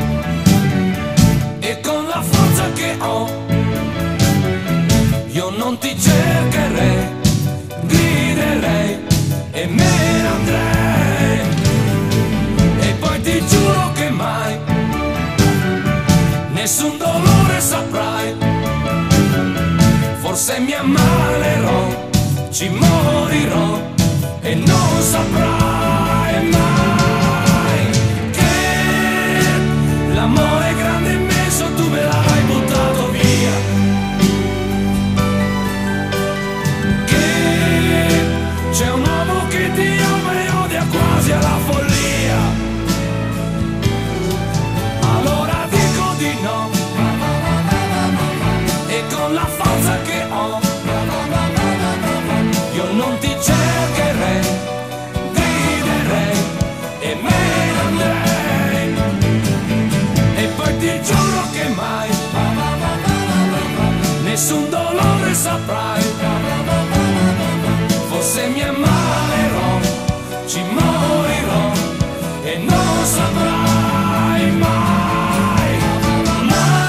e con la forza che ho io non ti cercherei, griderei e me ne andrei. E poi ti giuro che mai nessun dolore saprai. Forse mi ammalerò, ci morirò e non saprai mai che l'amore grande e immenso tu me l'hai buttato via, che c'è un uomo che ti ama e odia quasi alla follia. Allora dico di no, e con la forza che ho io non ti cercherei, saprai mai, mai.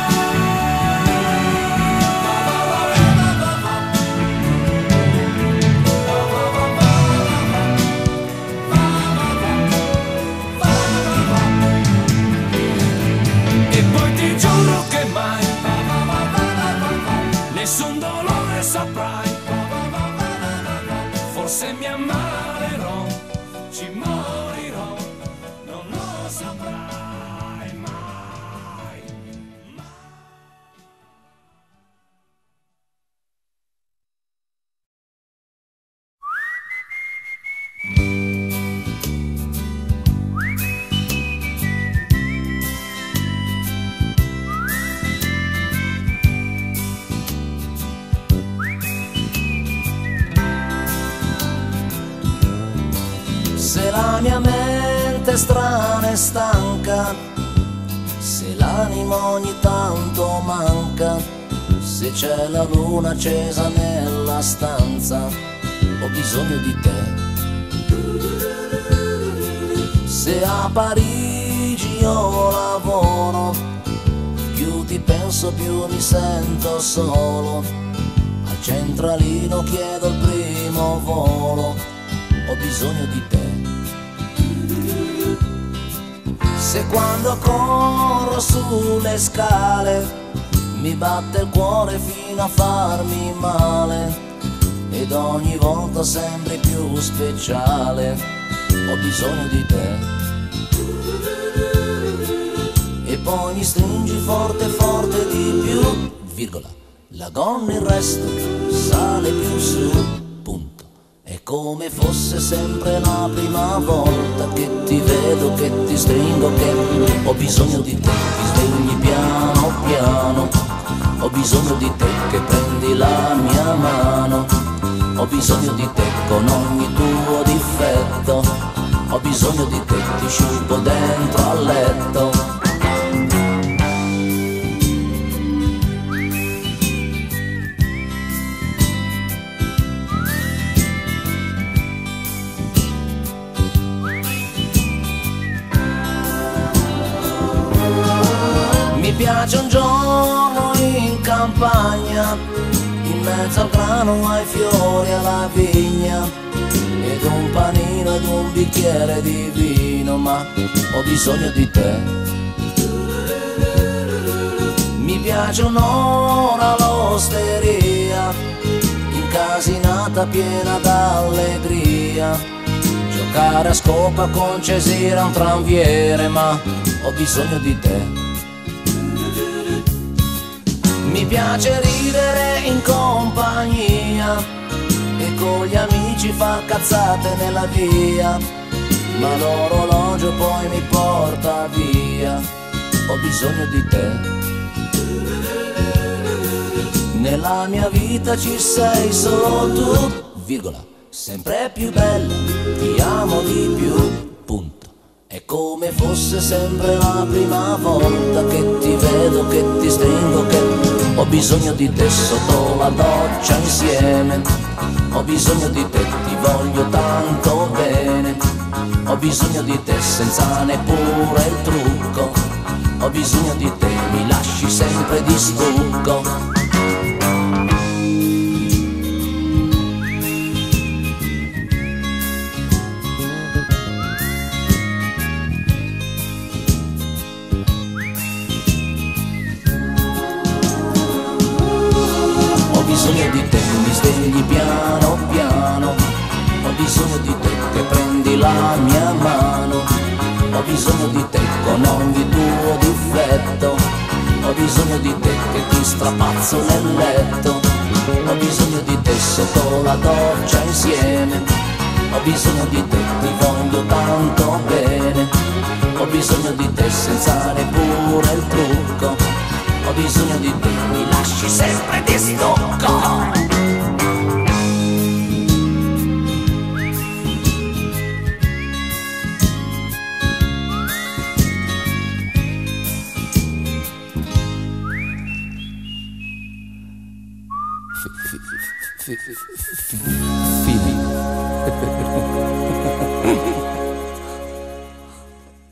E poi ti giuro che mai nessun dolore saprai. Forse mi ammalerò, ci morirò, non lo saprai mai. Se la mia mente è strana e stanca, se l'anima ogni tanto manca, se c'è la luna accesa nella stanza, ho bisogno di te. Se a Parigi io lavoro, più ti penso più mi sento solo, al centralino chiedo il primo volo, ho bisogno di te. Se quando corro sulle scale mi batte il cuore fino a farmi male, ed ogni volta sembri più speciale, ho bisogno di te. E poi mi stringi forte forte di più, virgola, la gonna il resto sale più su. È come fosse sempre la prima volta che ti vedo, che ti stringo, che ho bisogno di te, ti svegli piano piano, ho bisogno di te che prendi la mia mano, ho bisogno di te con ogni tuo difetto, ho bisogno di te, ti sciupo dentro al letto. Mi piace un giorno in campagna, in mezzo al grano, ai fiori, alla vigna, ed un panino ed un bicchiere di vino, ma ho bisogno di te. Mi piace un'ora all'osteria, incasinata piena d'allegria, giocare a scopa con Cesira, un tranviere, ma ho bisogno di te. Mi piace ridere in compagnia e con gli amici far cazzate nella via, ma l'orologio poi mi porta via, ho bisogno di te. Nella mia vita ci sei solo tu, virgola, sempre più bella, ti amo di più, punto. È come fosse sempre la prima volta che ti vedo, che ti stringo, che ho bisogno di te sotto la doccia insieme, ho bisogno di te, ti voglio tanto bene, ho bisogno di te senza neppure il trucco, ho bisogno di te, mi lasci sempre di stucco. Ho bisogno di te, mi svegli piano piano, ho bisogno di te che prendi la mia mano, ho bisogno di te con ogni tuo difetto, ho bisogno di te che ti strapazzo nel letto, ho bisogno di te sotto la doccia insieme, ho bisogno di te, ti voglio tanto bene, ho bisogno di te senza neppure il trucco, ho bisogno di te, mi lasci sempre di stucco. Fini.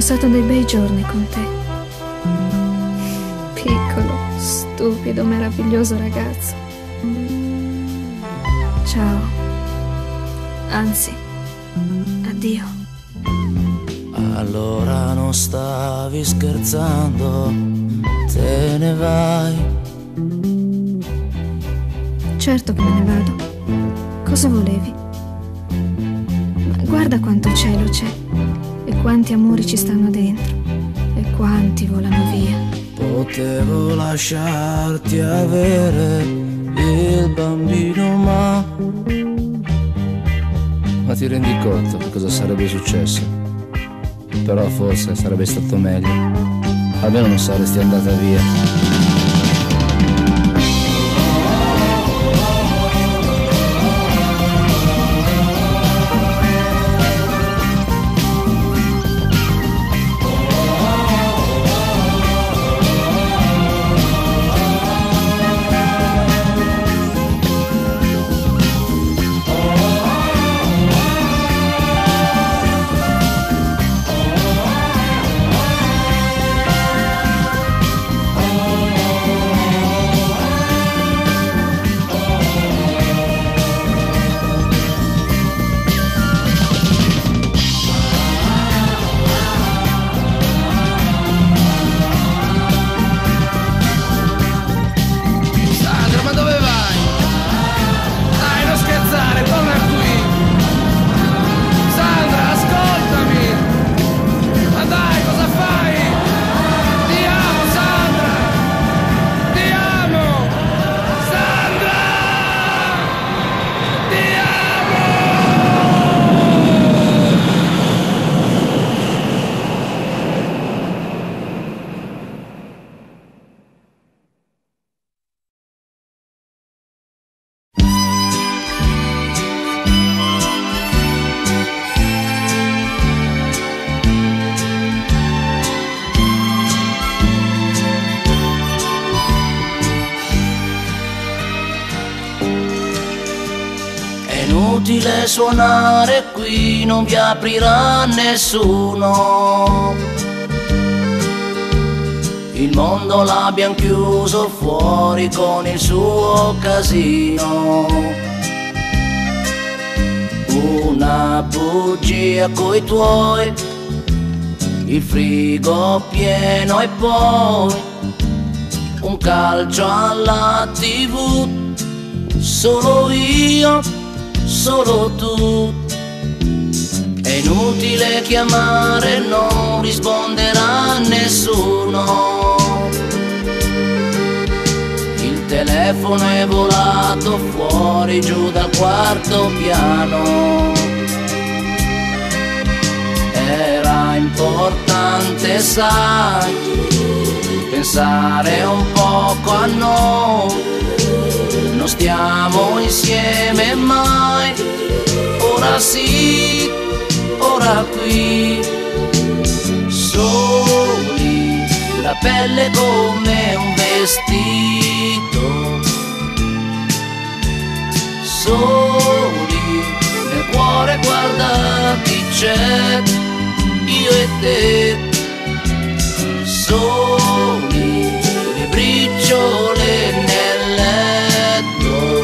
passato dei bei giorni con te. Piccolo, stupido, meraviglioso ragazzo. Ciao. Anzi, addio. Allora non stavi scherzando, te ne vai. Certo che me ne vado. Cosa volevi? Ma guarda quanto cielo c'è, e quanti amori ci stanno dentro, e quanti volano via. Potevo lasciarti avere il bambino, ma... Ma ti rendi conto di cosa sarebbe successo? Però forse sarebbe stato meglio. Almeno non saresti andata via. Inutile suonare qui, non vi aprirà nessuno. Il mondo l'abbiamo chiuso fuori con il suo casino. Una bugia coi tuoi, il frigo pieno e poi un calcio alla tivù. Solo io, solo tu. È inutile chiamare, non risponderà nessuno. Il telefono è volato fuori giù dal quarto piano. Era importante, sai, pensare un poco a noi. Non stiamo insieme mai, ora sì, ora qui. Soli, la pelle come un vestito. Soli, nel cuore guarda chi c'è, io e te. Soli, le briciole nel letto.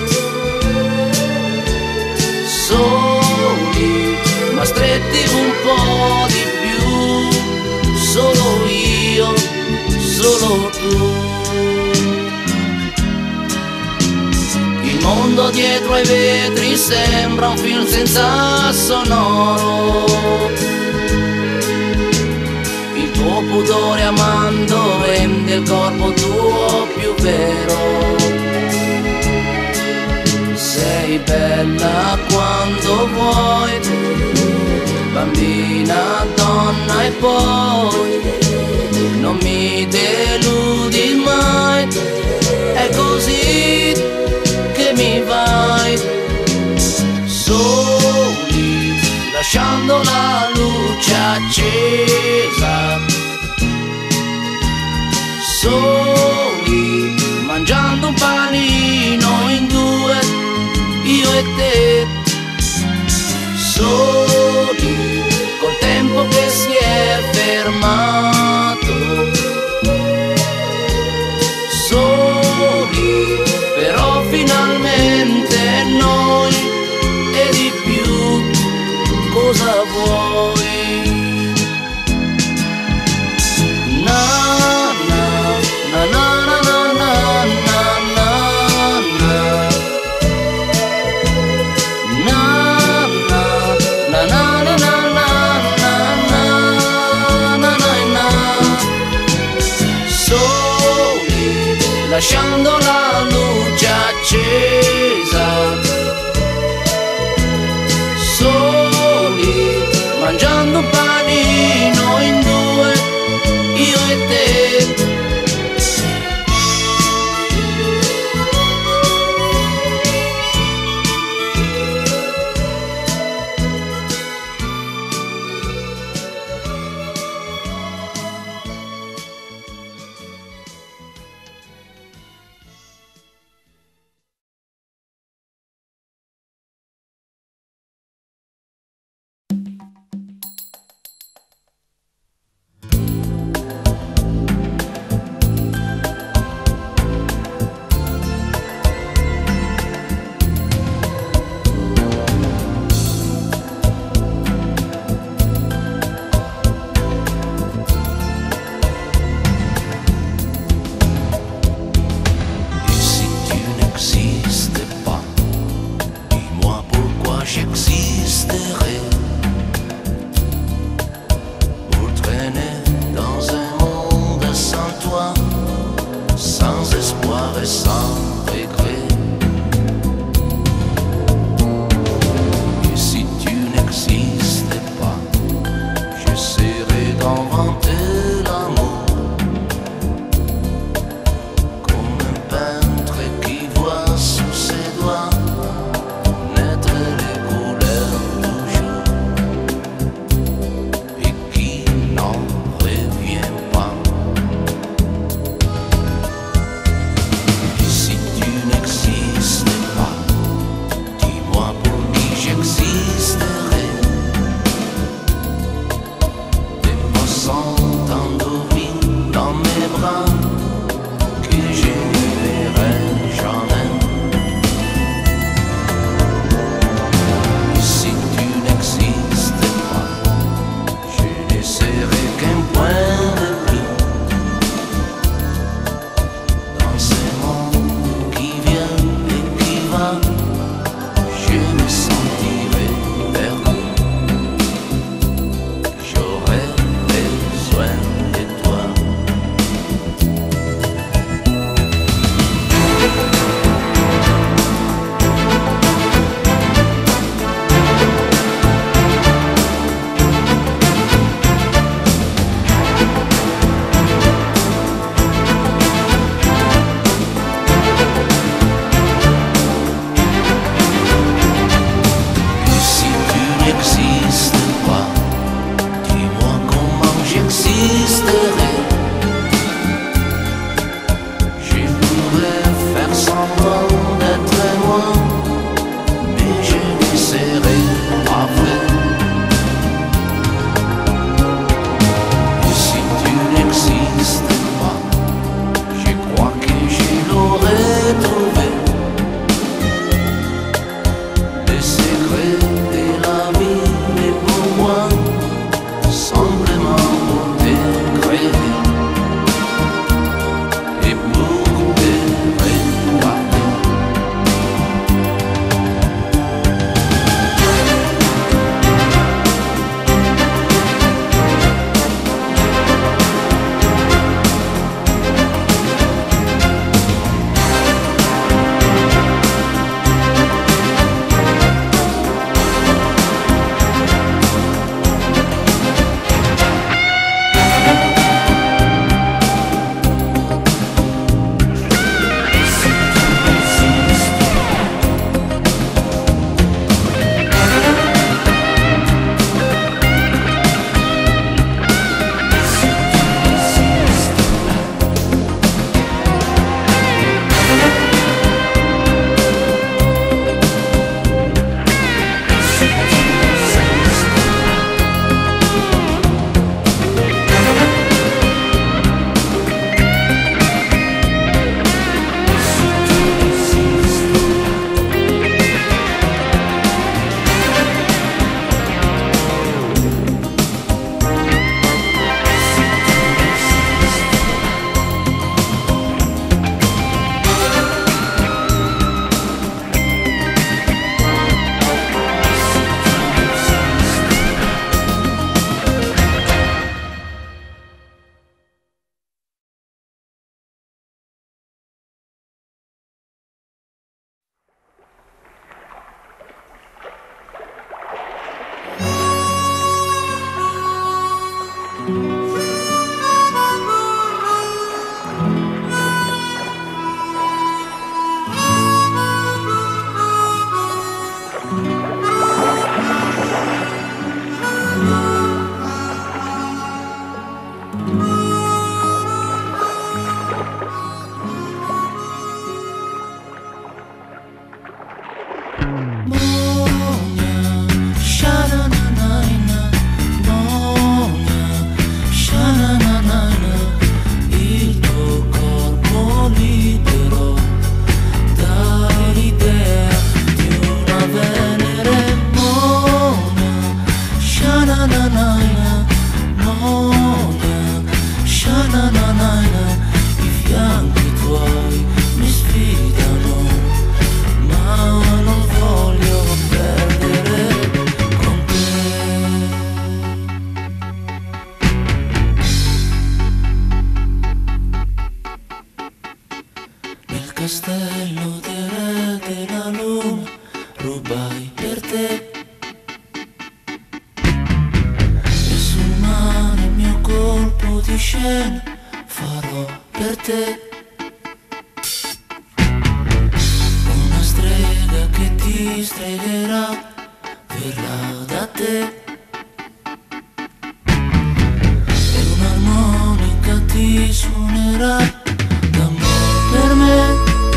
Soli, ma stretti un po' di più. Solo io, solo tu. Il mondo dietro ai vetri sembra un film senza sonoro. Il tuo pudore amando rende il corpo tuo più vero. Sei bella quando vuoi, bambina, donna e poi non mi deludi mai. È così che mi vai. Soli, lasciando la luce accesa. Soli, mangiando un panino in due, io e te. Soli, col te tempo che si è fermato, soli, però finalmente noi e di più cosa vuoi? Na na na na na na na na na na na na na na lasciando la luce accesa, soli, mangiando un panino in due, io e te. naina, i fianchi tuoi mi sfidano, ma non voglio perdere con te. Nel castello del re della luna rubai per te, e sul mare il mio colpo di scena farò per te. Una strega che ti stregherà verrà da te, e un'armonica ti suonerà d'amore per me.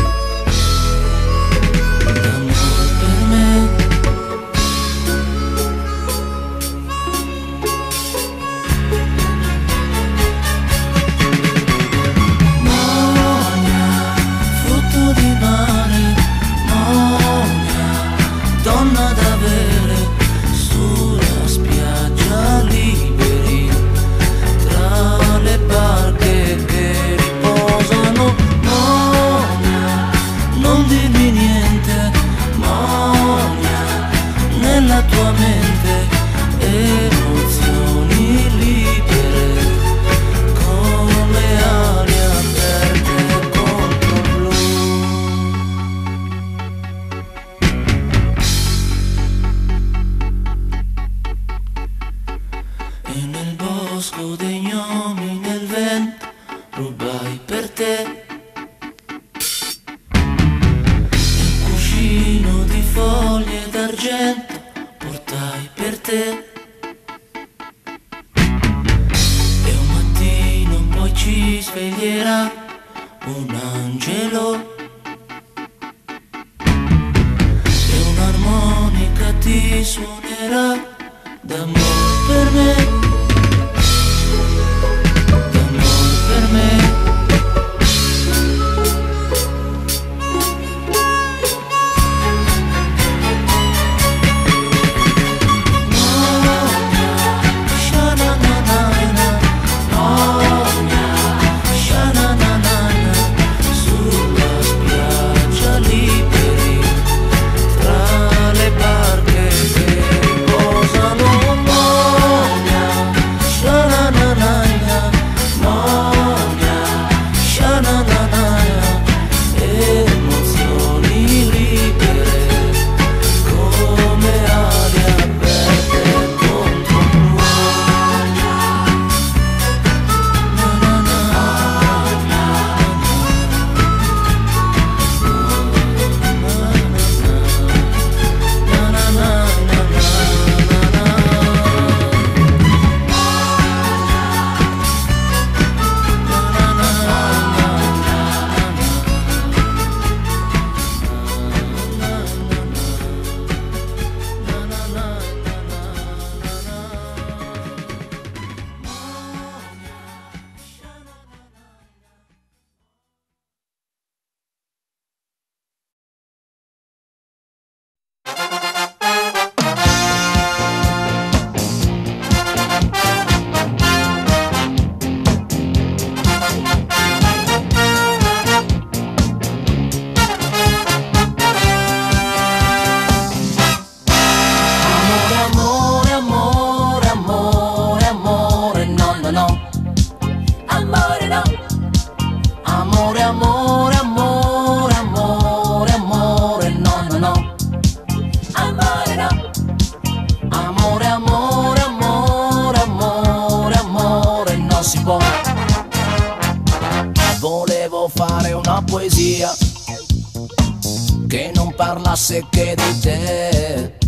Che non parlasse che di te,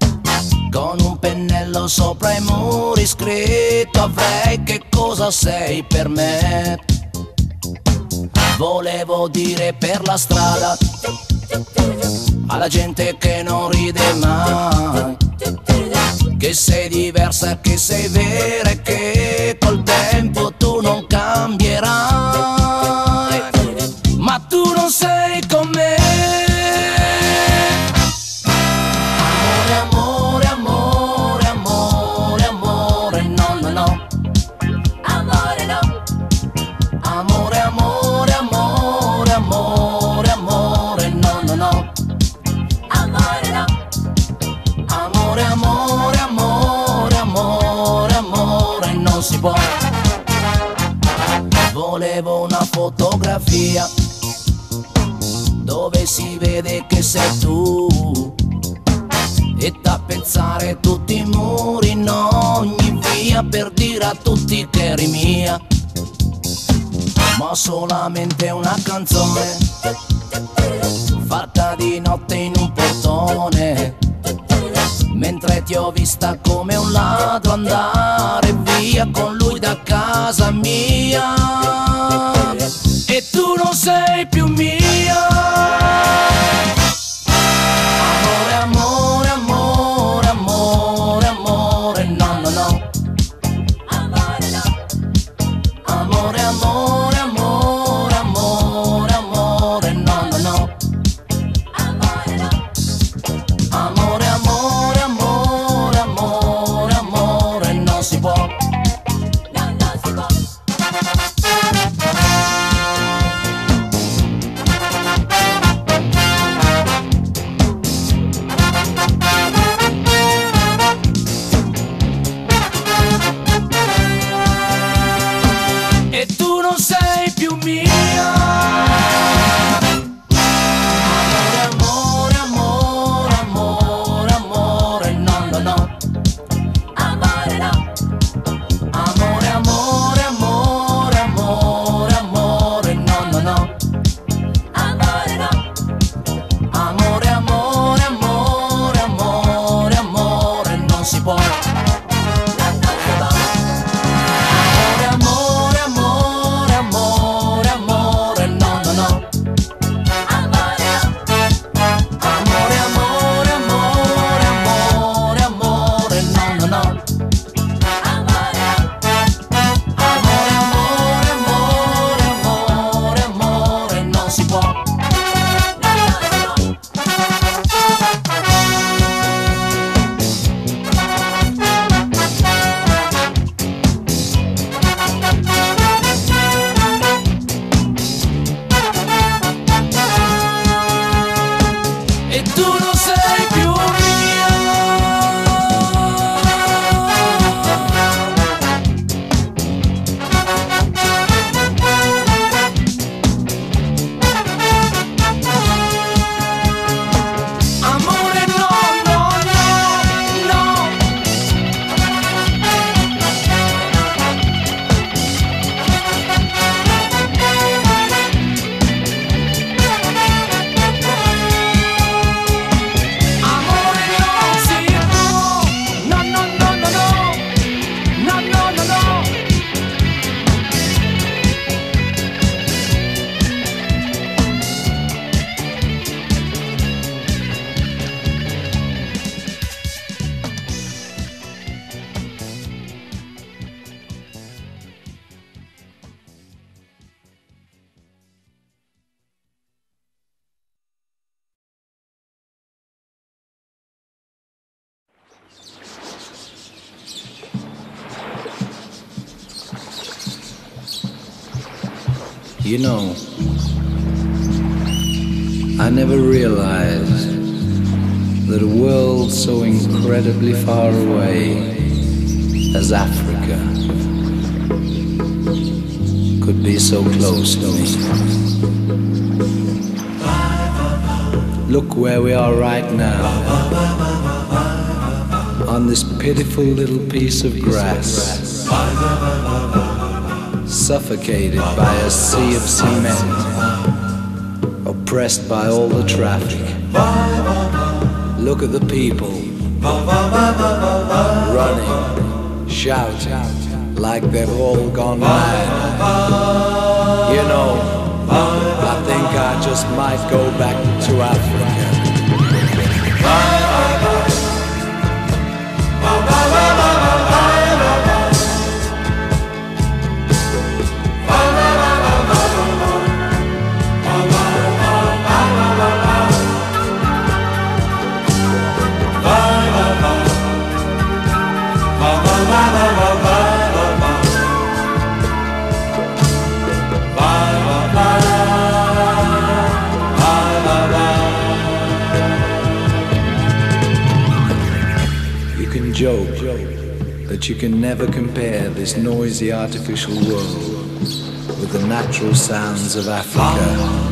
con un pennello sopra i muri scritto avrei che cosa sei per me. Volevo dire per la strada alla gente che non ride mai, che sei diversa, che sei vera e che col tempo tu non cambierai. Ma tu non sei con me. Amore, amore, amore, amore, amore, no, no, no. Amore no. Amore, amore, amore, amore, amore, no, no, no. Amore, no. Amore, amore, amore, amore, amore, non si può. Volevo una fotografia dove si vede che sei tu e tappezzare tutti i muri in ogni via per dire a tutti che eri mia. Ma solamente una canzone fatta di notte in un portone, mentre ti ho vista come un ladro andare via con lui da casa mia. E tu non sei più mia. Amore, amore, amore, amore, amore, no, no, no. Amore, no. Amore, amore, amore, amore, amore, no, no, no. Amore, no. Amore, amore, amore, amore, amore, non si può. No, non si può. E tu non sei più mia. Amore, amore, amore, amore, amore, no, no, no. Amore, no. Amore, amore, amore, amore, amore, no, no, no. Amore, no. Amore, amore, amore, amore, amore, non si può. Amore, amore, amore, amore, amore, no, no, no. Amore, amore, amore, amore, amore, amore, no, no, no. Amore, amore, amore, amore, amore, amore, non si può. E tu non sei più mia. Amore, no, no, no, no. Amore, non si può. No, no, no, no, no. No, no, no, no. You know, I never realized that a world so incredibly far away as Africa could be so close to me. Look where we are right now, on this pitiful little piece of grass, suffocated by a sea of cement, oppressed by all the traffic. Look at the people, running, shouting, like they've all gone mad. You know, I think I just might go back to Africa. joke that you can never compare this noisy artificial world with the natural sounds of Africa.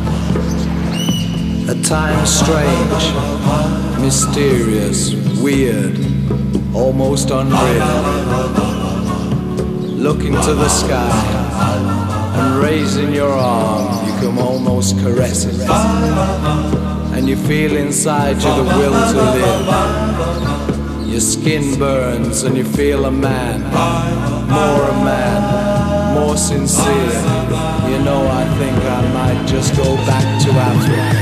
At times strange, mysterious, weird, almost unreal. Looking to the sky and raising your arm, you can almost caress it. And you feel inside you the will to live. Your skin burns and you feel a man, more a man, more sincere. You know, I think I might just go back to Africa.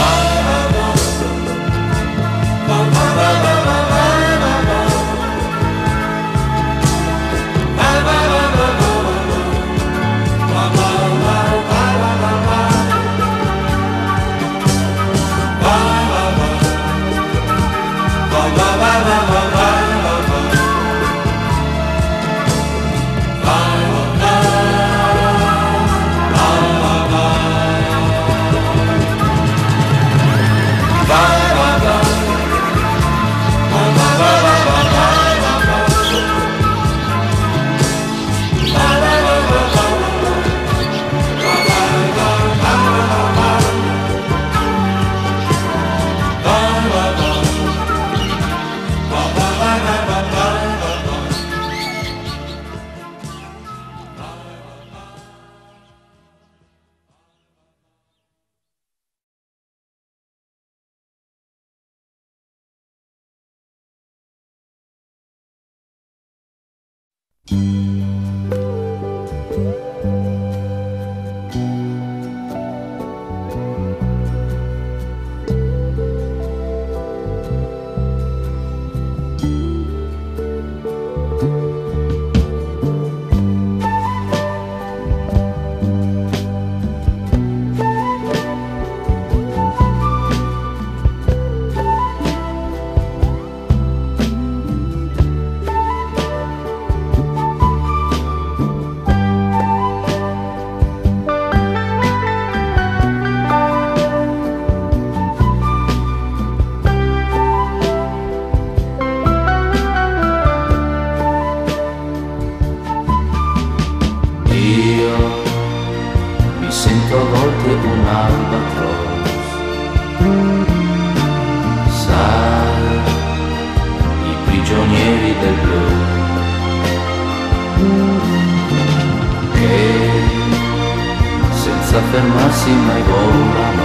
Fermarsi mai volano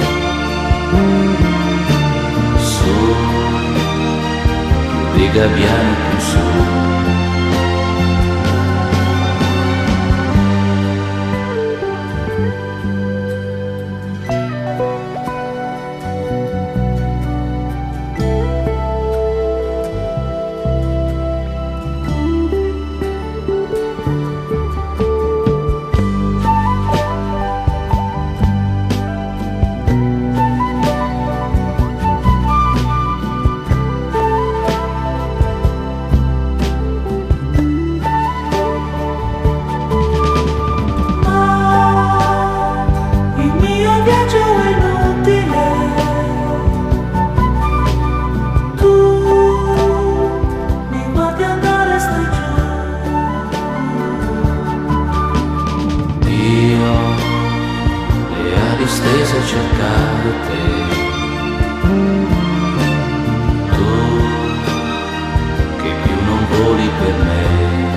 su dei gabbiani più su. Stesa a cercare te, tu che più non voli per me.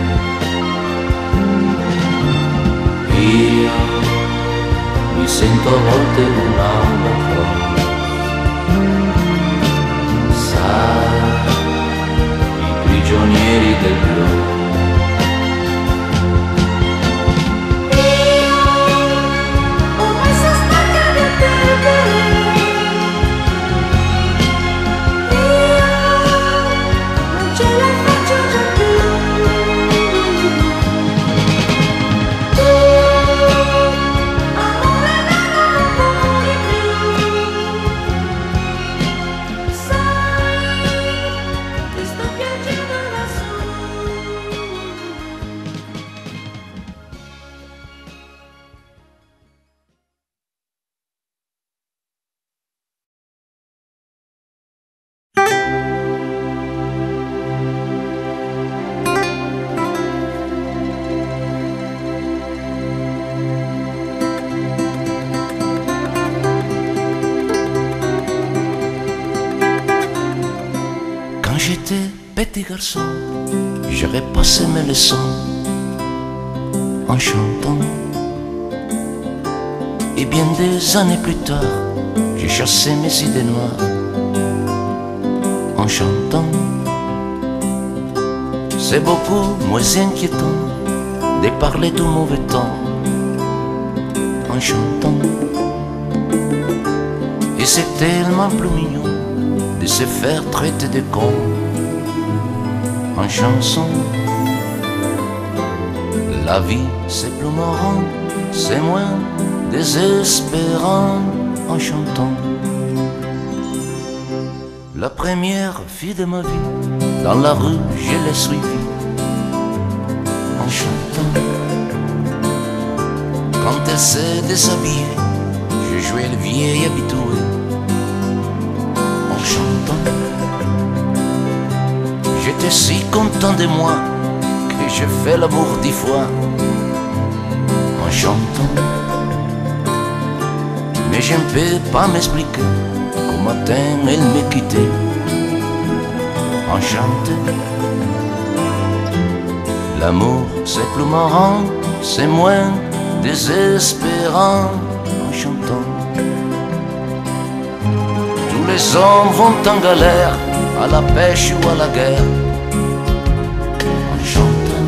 Io mi sento a volte un albatros, sai, i prigionieri del blu. Sto piangendo lassù. petit garçon, j'aurais passé mes leçons en chantant. Et bien des années plus tard, j'ai chassé mes idées noires en chantant. C'est beaucoup moins inquiétant de parler du mauvais temps en chantant. Et c'est tellement plus mignon de se faire traiter de con en chanson. La vie c'est plus marrant, c'est moins désespérant en chantant. La première fille de ma vie, dans la rue je l'ai suivie en chantant. Quand elle s'est déshabillée, je jouais le vieil habitué en chantant. J'étais si content de moi que j'ai fait l'amour dix fois en chantant. Mais je ne peux pas m'expliquer qu'au matin elle me quittait en chantant. L'amour c'est plus marrant, c'est moins désespérant en chantant. Tous les hommes vont en galère, à la pêche ou à la guerre en chantant.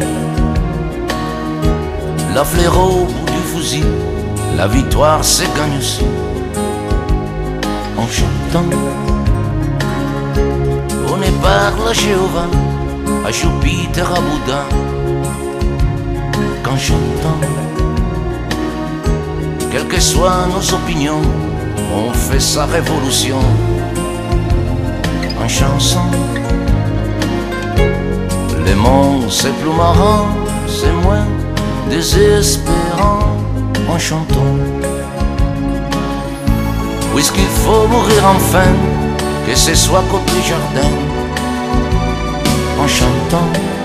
La fleur au bout du fusil, la victoire se gagne aussi en chantant. On ne parle à Jéhovah, à Jupiter, à Bouddha qu'en chantant. Quelles que soient nos opinions, on fait sa révolution en chanson. Le monde c'est plus marrant, c'est moins désespérant en chantant. Puisqu'il faut mourir enfin, que ce soit côté jardin en chantant.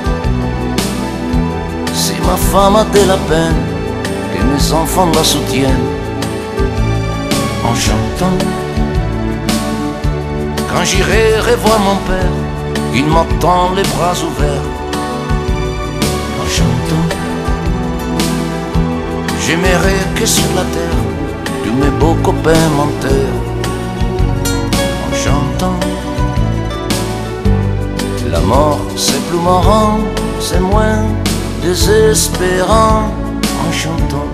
Si ma femme a de la peine, que mes enfants la soutiennent en chantant. Quand j'irai revoir mon père, il m'attend les bras ouverts en chantant. J'aimerais que sur la terre tous mes beaux copains m'enterrent en chantant. La mort c'est plus marrant, c'est moins désespérant en chantant.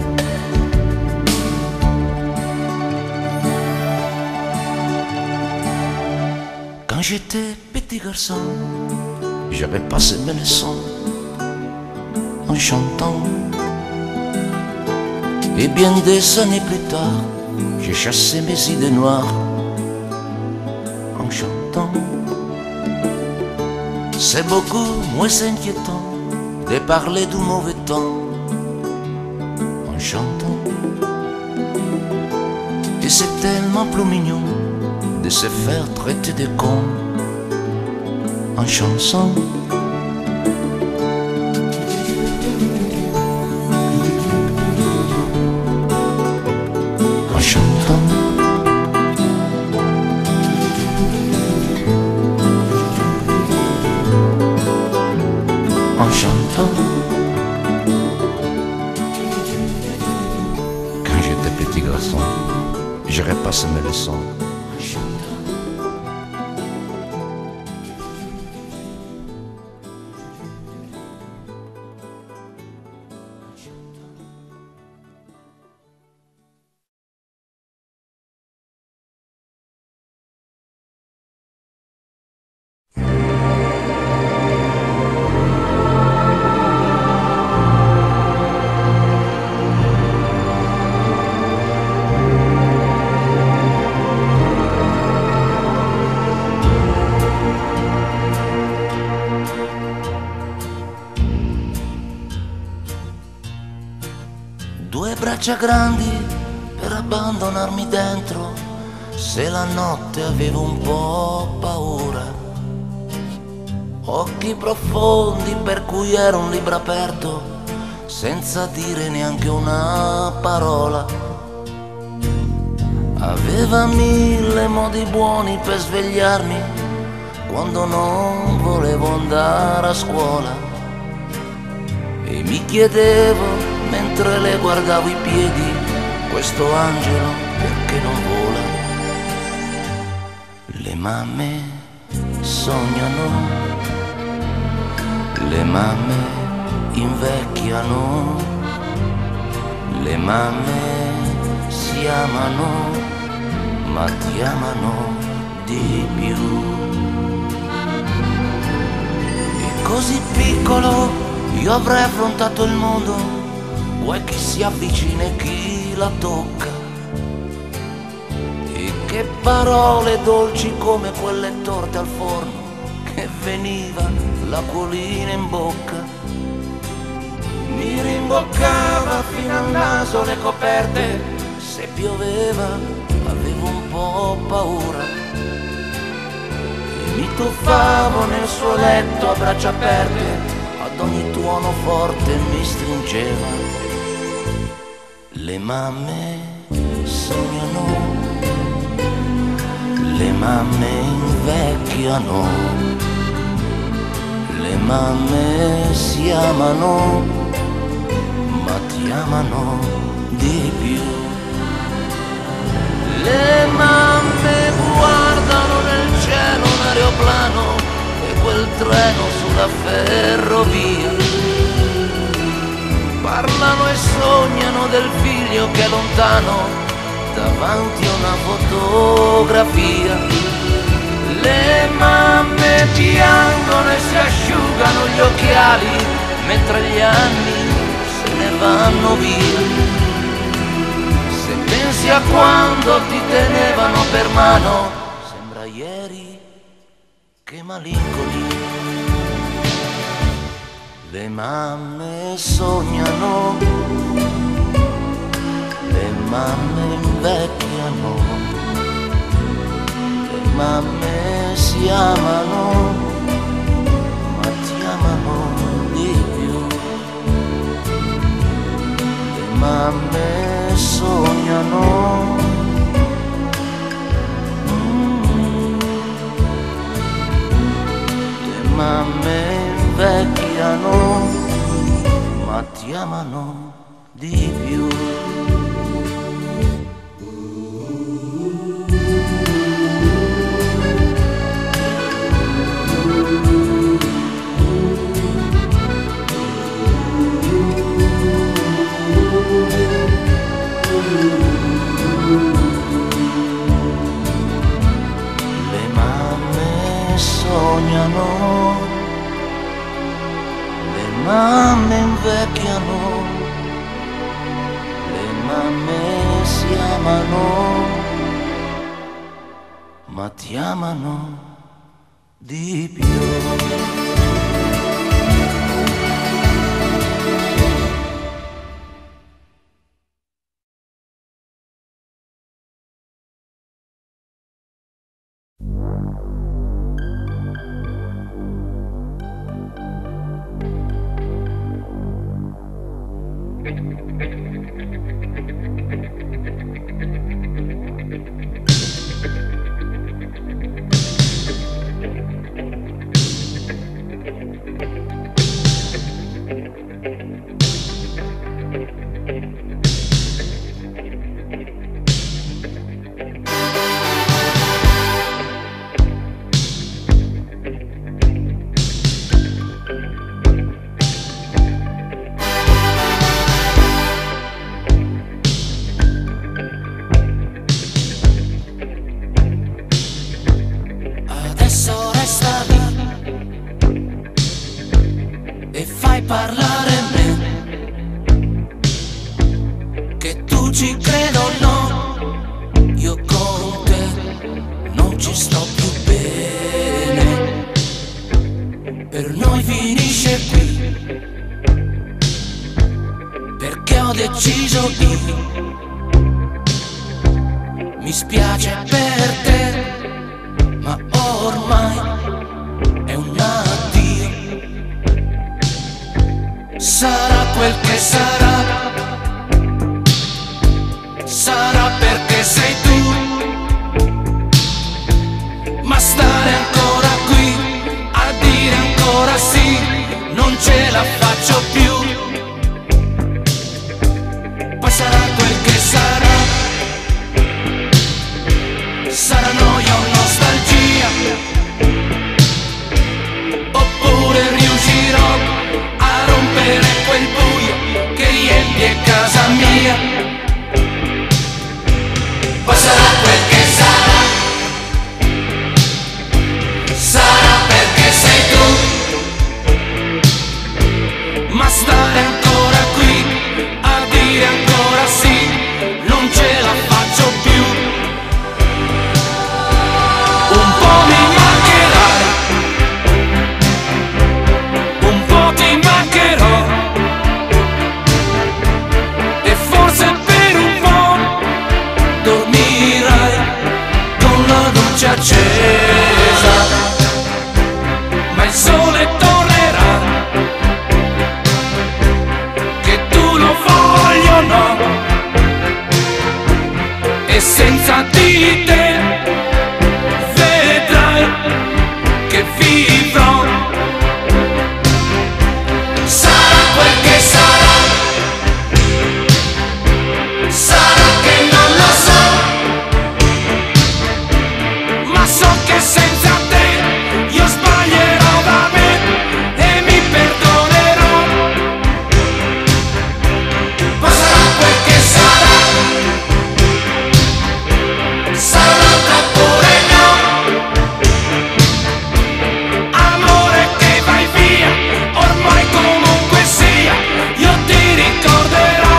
Quand j'étais petit garçon, j'avais passé mes leçons en chantant. Et bien des années plus tard, j'ai chassé mes idées noires en chantant. C'est beaucoup moins inquiétant de parler du mauvais temps en chantant. Et c'est tellement plus mignon de se faire traiter de con en chanson. En chantant. En chantant. Quand j'étais petit garçon, j'aurais passé mes leçons en chantant. Due braccia grandi per abbandonarmi dentro, se la notte avevo un po' paura. Occhi profondi per cui ero un libro aperto, senza dire neanche una parola. Aveva mille modi buoni per svegliarmi quando non volevo andare a scuola e mi chiedevo mentre le guardavo i piedi, questo angelo perché non vola? Le mamme sognano, le mamme invecchiano, le mamme si amano, ma ti amano di più. E così piccolo io avrei affrontato il mondo, vuoi chi si avvicina e chi la tocca. E che parole dolci come quelle torte al forno, che veniva l'acquolina in bocca. Mi rimboccava fino al naso le coperte, se pioveva avevo un po' paura. E mi tuffavo nel suo letto a braccia aperte, ad ogni tuono forte mi stringeva. Le mamme sognano, le mamme invecchiano, le mamme si amano, ma ti amano di più. Le mamme guardano nel cielo un aeroplano e quel treno sulla ferrovia. Parlano e sognano del figlio che è lontano davanti a una fotografia. Le mamme piangono e si asciugano gli occhiali mentre gli anni se ne vanno via. Se pensi a quando ti tenevano per mano, sembra ieri, che malinconia. Le mamme sognano, le mamme invecchiano, le mamme si amano, ma ti amano di più. Le mamme sognano, mm, le mamme invecchiano, ma ti amano di più. Le mamme sognano, le mamme invecchiano, le mamme si amano, ma ti amano di più. Parlare me, che tu ci credo o no, io con te non ci sto più bene, per noi finisce qui, perché ho deciso io, mi spiace per te, ma ormai è un addio. Sarà quel che sarà, sarà perché sei tu, ma stare ancora qui e senza di te vedrai che vivrò. Sarà quel che sarà, sarà che non lo so, ma so che senza te io sbaglierò da me e mi perdonerò. Ma sarà quel che sarà, sarà oppure no. Amore che vai via, ormai comunque sia, io ti ricorderò.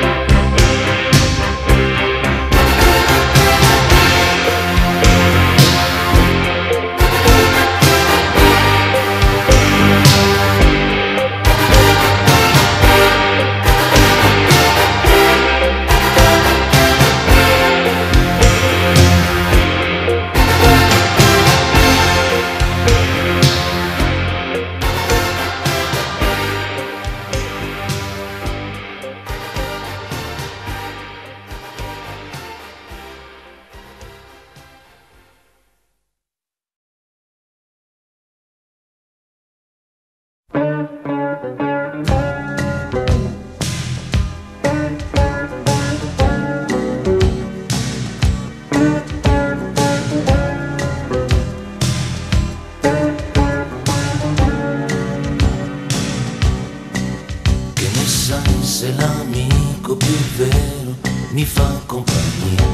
Che ne sai se l'amico più vero mi fa compagnia?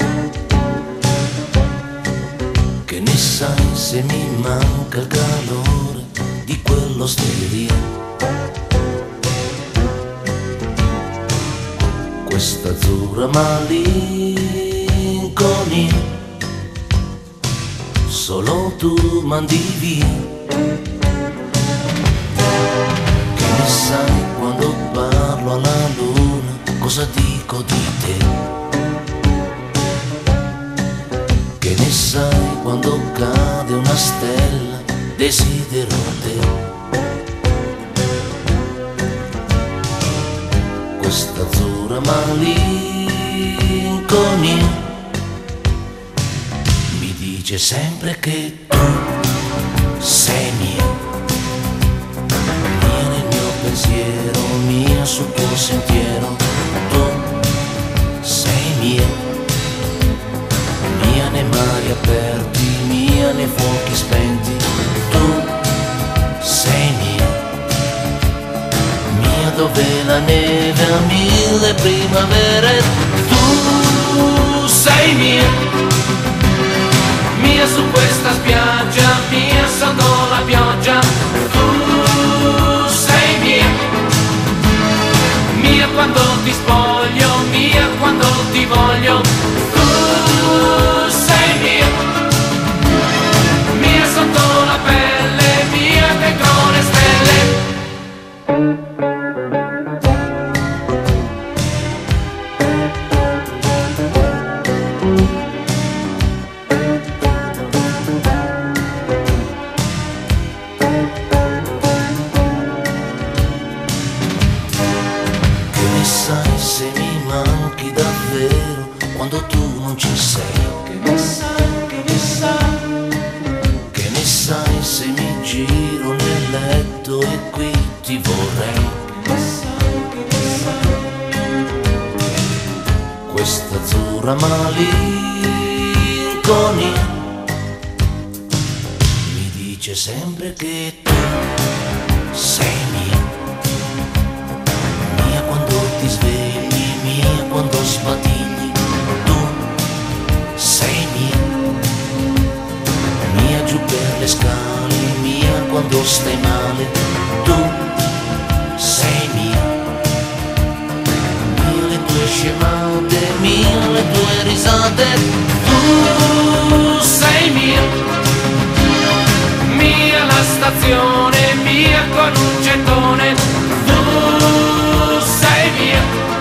Che ne sai se mi manca il calore di quell'osteria? Questa azzurra malinconia solo tu mandi via. Che ne sai quando parlo alla luna cosa dico di te? Che ne sai quando cade una stella desidero te? Questa azzurra malinconia mi dice sempre che tu sei mia, mia nel mio pensiero, mia sul tuo sentiero. Tu sei mia, mia nei mari aperti, mia nei fuochi spenti. Tu sei mia, mia dove la neve ha mille primavere. Tu sei mia, mia su questa spiaggia, mia sotto la pioggia. Tu sei mia, mia quando ti spoglio, mia quando ti voglio. Tu sei mia, mia sotto la pelle, mia dentro le stelle. Che ne sai se mi manchi davvero quando tu non ci sei? Che ne sai, che ne sai, che ne sai se mi giro nel letto e qui ti vorrei? Che ne sai, che ne sai, questa azzurra malinconia mi dice sempre che tu sei mia, mia quando ti svegli, mia quando sbadigli. Tu sei mia, mia giù per le scale, mia quando stai male. Tu sei mia, mia le tue scemate, mia le tue risate. Tu sei mia, mia la stazione, mia con un gettone. Tu sei mia,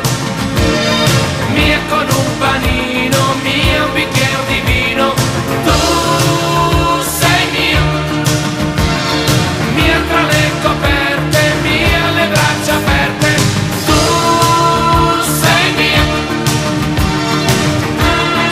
mia con un panino, mia un bicchiere di vino. Tu sei mia, mia tra le coperte, mia le braccia aperte. Tu sei mia.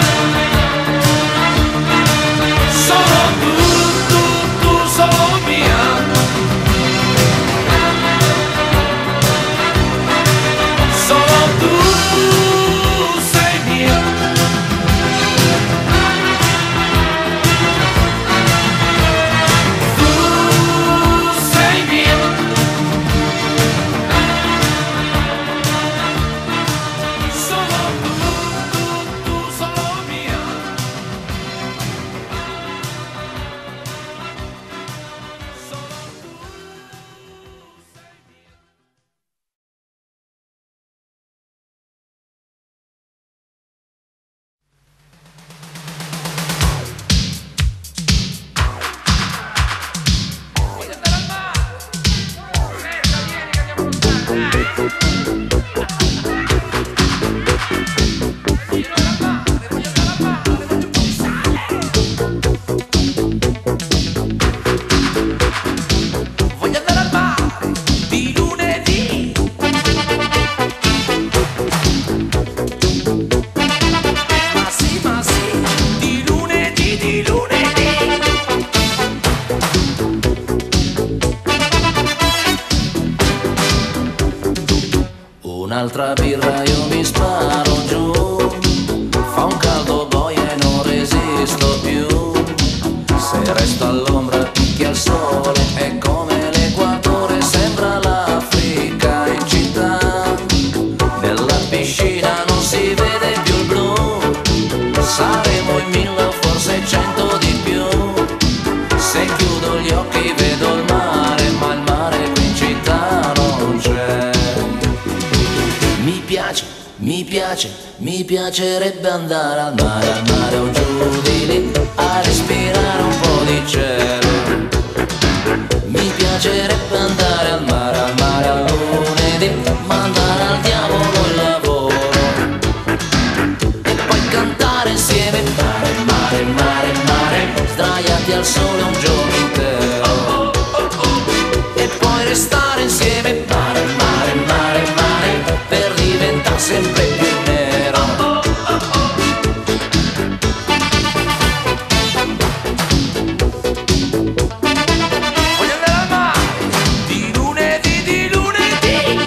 un'altra birra io mi sparo giù. Fa un caldo boia e non resisto più. Se resto all'ombra picchia il sole, è come l'equatore, sembra l'Africa in città. Nella piscina non si vede più il blu, saremo in mille o forse cento di più. Se chiudo gli occhi vedo il mare, ma il mare qui in città non c'è. Mi piace, mi piace, mi piacerebbe andare al mare, al mare o giù di lì, a respirare un po' di cielo. Mi piacerebbe andare al mare, al mare a lunedì, mandare al diavolo il lavoro e poi cantare insieme mare, mare, mare, mare, sdraiati al sole un giorno intero e poi restare insieme mare, mare, mare, mare, per diventare sempre più nero. Voglio andare al mare di lunedì, di lunedì.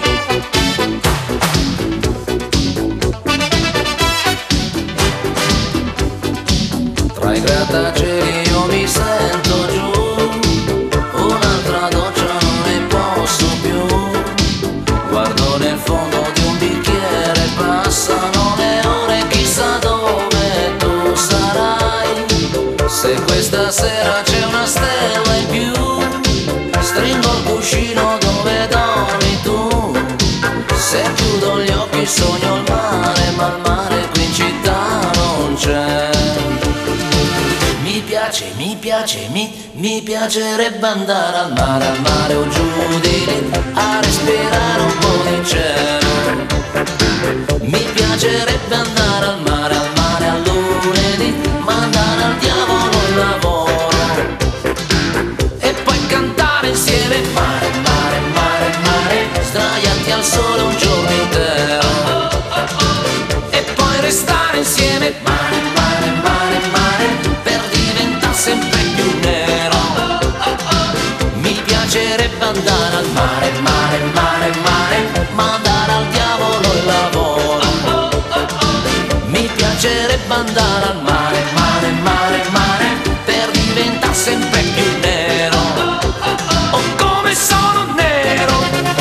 Tra i grattacieli io mi sento giù, un'altra doccia non ne posso più. Guardo nel fondo di un bicchiere, passano le ore, chissà dove tu sarai. Se questa sera c'è una stella in più, stringo il cuscino dove dormi tu. Se chiudo gli occhi sogno il mare, ma il mare qui in città non c'è. Mi piace, mi piace, mi, mi piacerebbe andare al mare, al mare o giù di lì, a respirare un po' di cielo. Mi piacerebbe andare al mare, al mare a lunedì, mandare al diavolo il lavoro e poi cantare insieme mare, mare, mare, mare, sdraiati al sole un giorno intero e poi restare insieme mare, mare, mare, mare, per diventare sempre più nero. Mi piacerebbe andare al mare, mare, mare, mare, mandare al diavolo il lavoro. Mi piacerebbe andare al mare, mare, mare, mare, per diventare sempre più nero. Oh, come sono nero!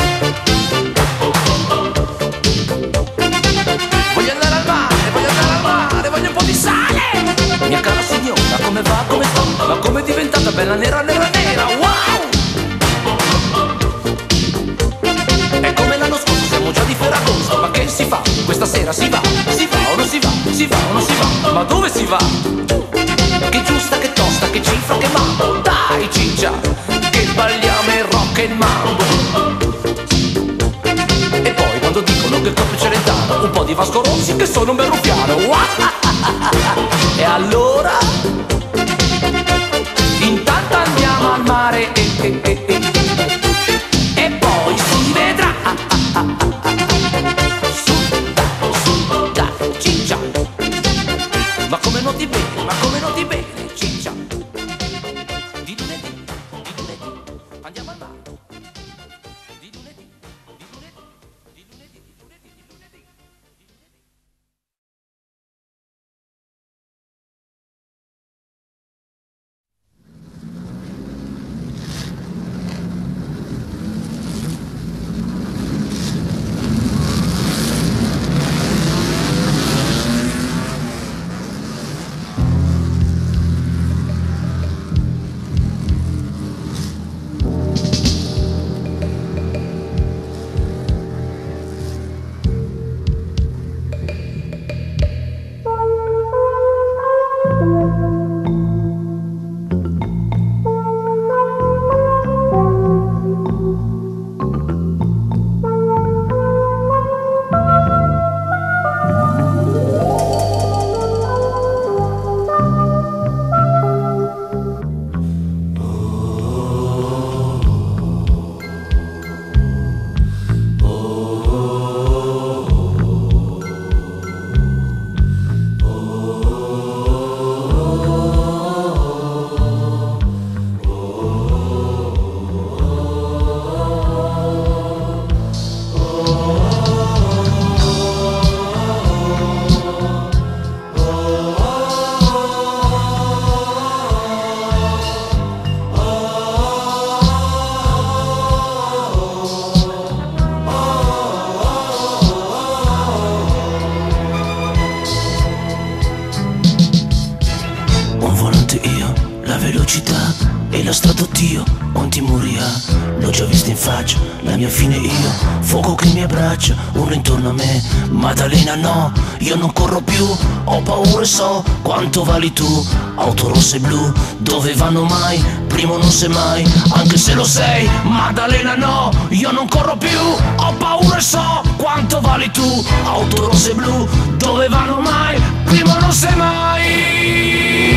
Voglio andare al mare, voglio andare al mare, voglio un po' di sale! Mia cara signora, come va, come sta? Ma come è diventata bella nera, nera, nera, wow! È come l'anno scorso, siamo già di Ferragosto, ma che si fa? Questa sera si va, si va o non si va, si va o non si va, ma dove si va? Che giusta, che tosta, che cifra, che mambo, dai ciccia, che balliamo il rock e il mambo. E poi quando dicono che il corpo è celentano, un po' di Vasco Rossi che sono un bel ruffiano. E allora? Intanto andiamo al mare e, e, e, e, e poi si vedrà. Su, dai, su, dai, ciccia. Ma come noti bene, ma come noti bene, ciccia. Di lunedì, di lunedì, andiamo al mare. Di lunedì, di lunedì, di lunedì, di lunedì, di lunedì. velocità e la strada Dio, onti morirà. L'ho già vista in faccia, la mia fine io, fuoco che mi abbraccia, uno intorno a me. Maddalena no, io non corro più, ho paura e so quanto vali tu. Auto rosse e blu, dove vanno mai? Primo non sei mai, anche se lo sei. Maddalena no, io non corro più, ho paura e so quanto vali tu. Auto rosse e blu, dove vanno mai? Primo non sei mai.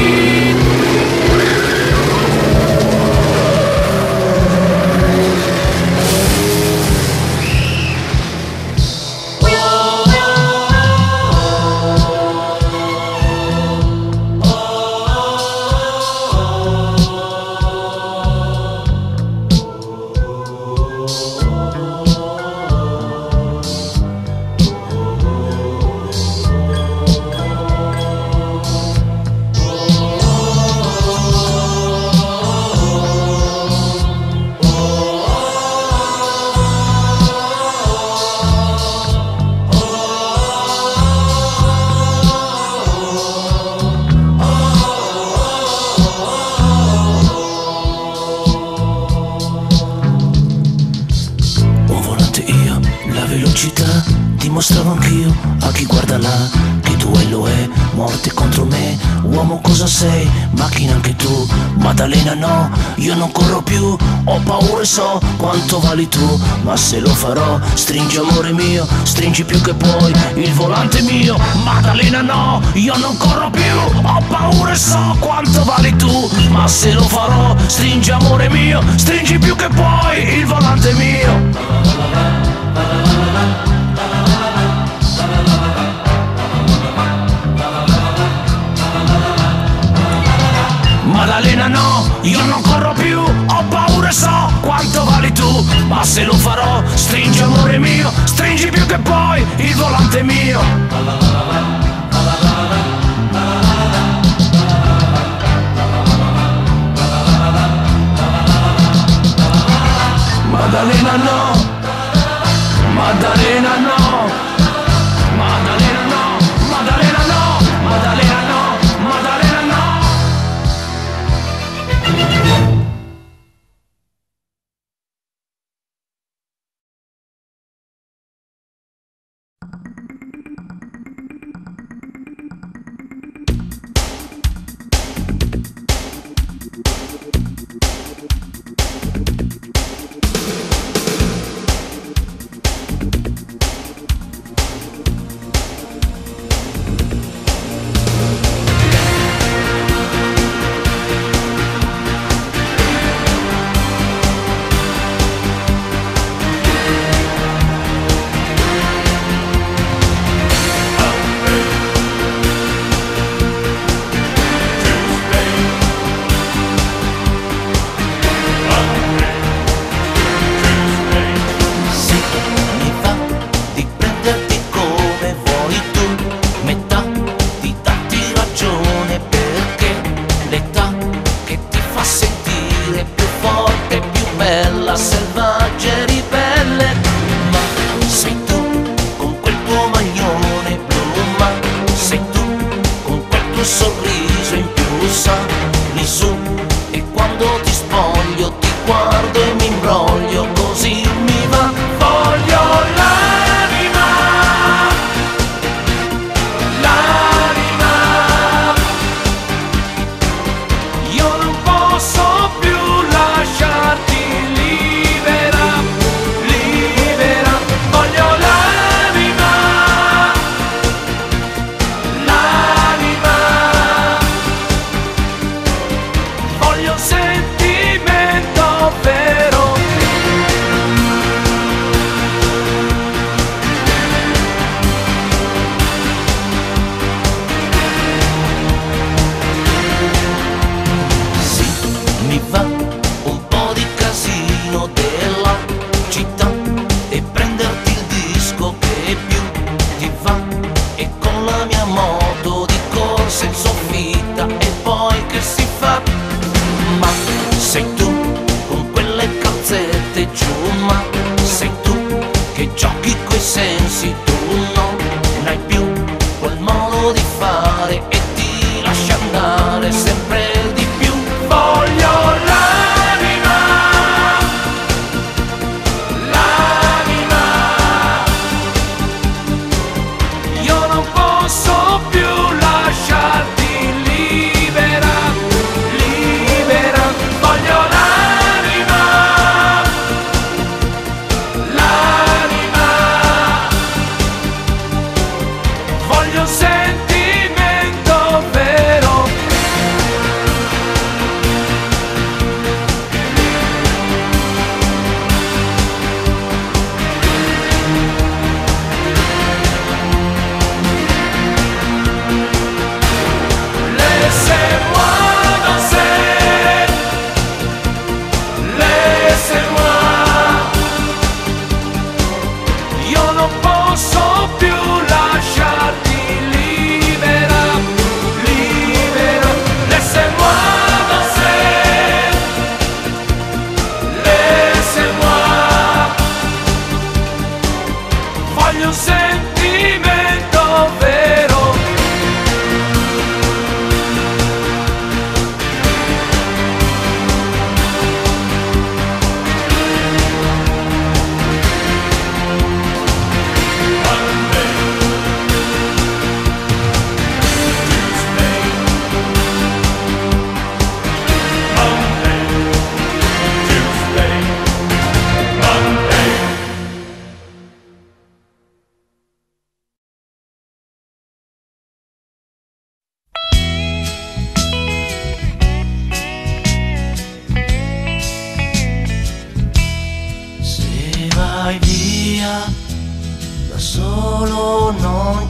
Dimostravo anch'io a chi guarda là che duello è, morte contro me. Uomo cosa sei? Macchina anche tu. Maddalena no, io non corro più, ho paura e so quanto vali tu. Ma se lo farò, stringi amore mio, stringi più che puoi, il volante mio. Maddalena no, io non corro più, ho paura e so quanto vali tu. Ma se lo farò, stringi amore mio, stringi più che puoi, il volante mio. Maddalena no, io non corro più, ho paura e so quanto vali tu. Ma se lo farò, stringi amore mio, stringi più che puoi, il volante mio. Maddalena no, Maddalena no, Maddalena no, Maddalena no, Maddalena no, Maddalena no. Selvaggia e ribelle, ma sei tu con quel tuo maglione blu, ma sei tu con quel tuo sorriso in più, sali su e quando ti spoglio ti guardo e mi imbroglio, così mi va. Voglio l'anima, l'anima, io non posso più lasciarti. Sensi tu non hai più quel modo di fare e ti lasci andare sempre di più. Voglio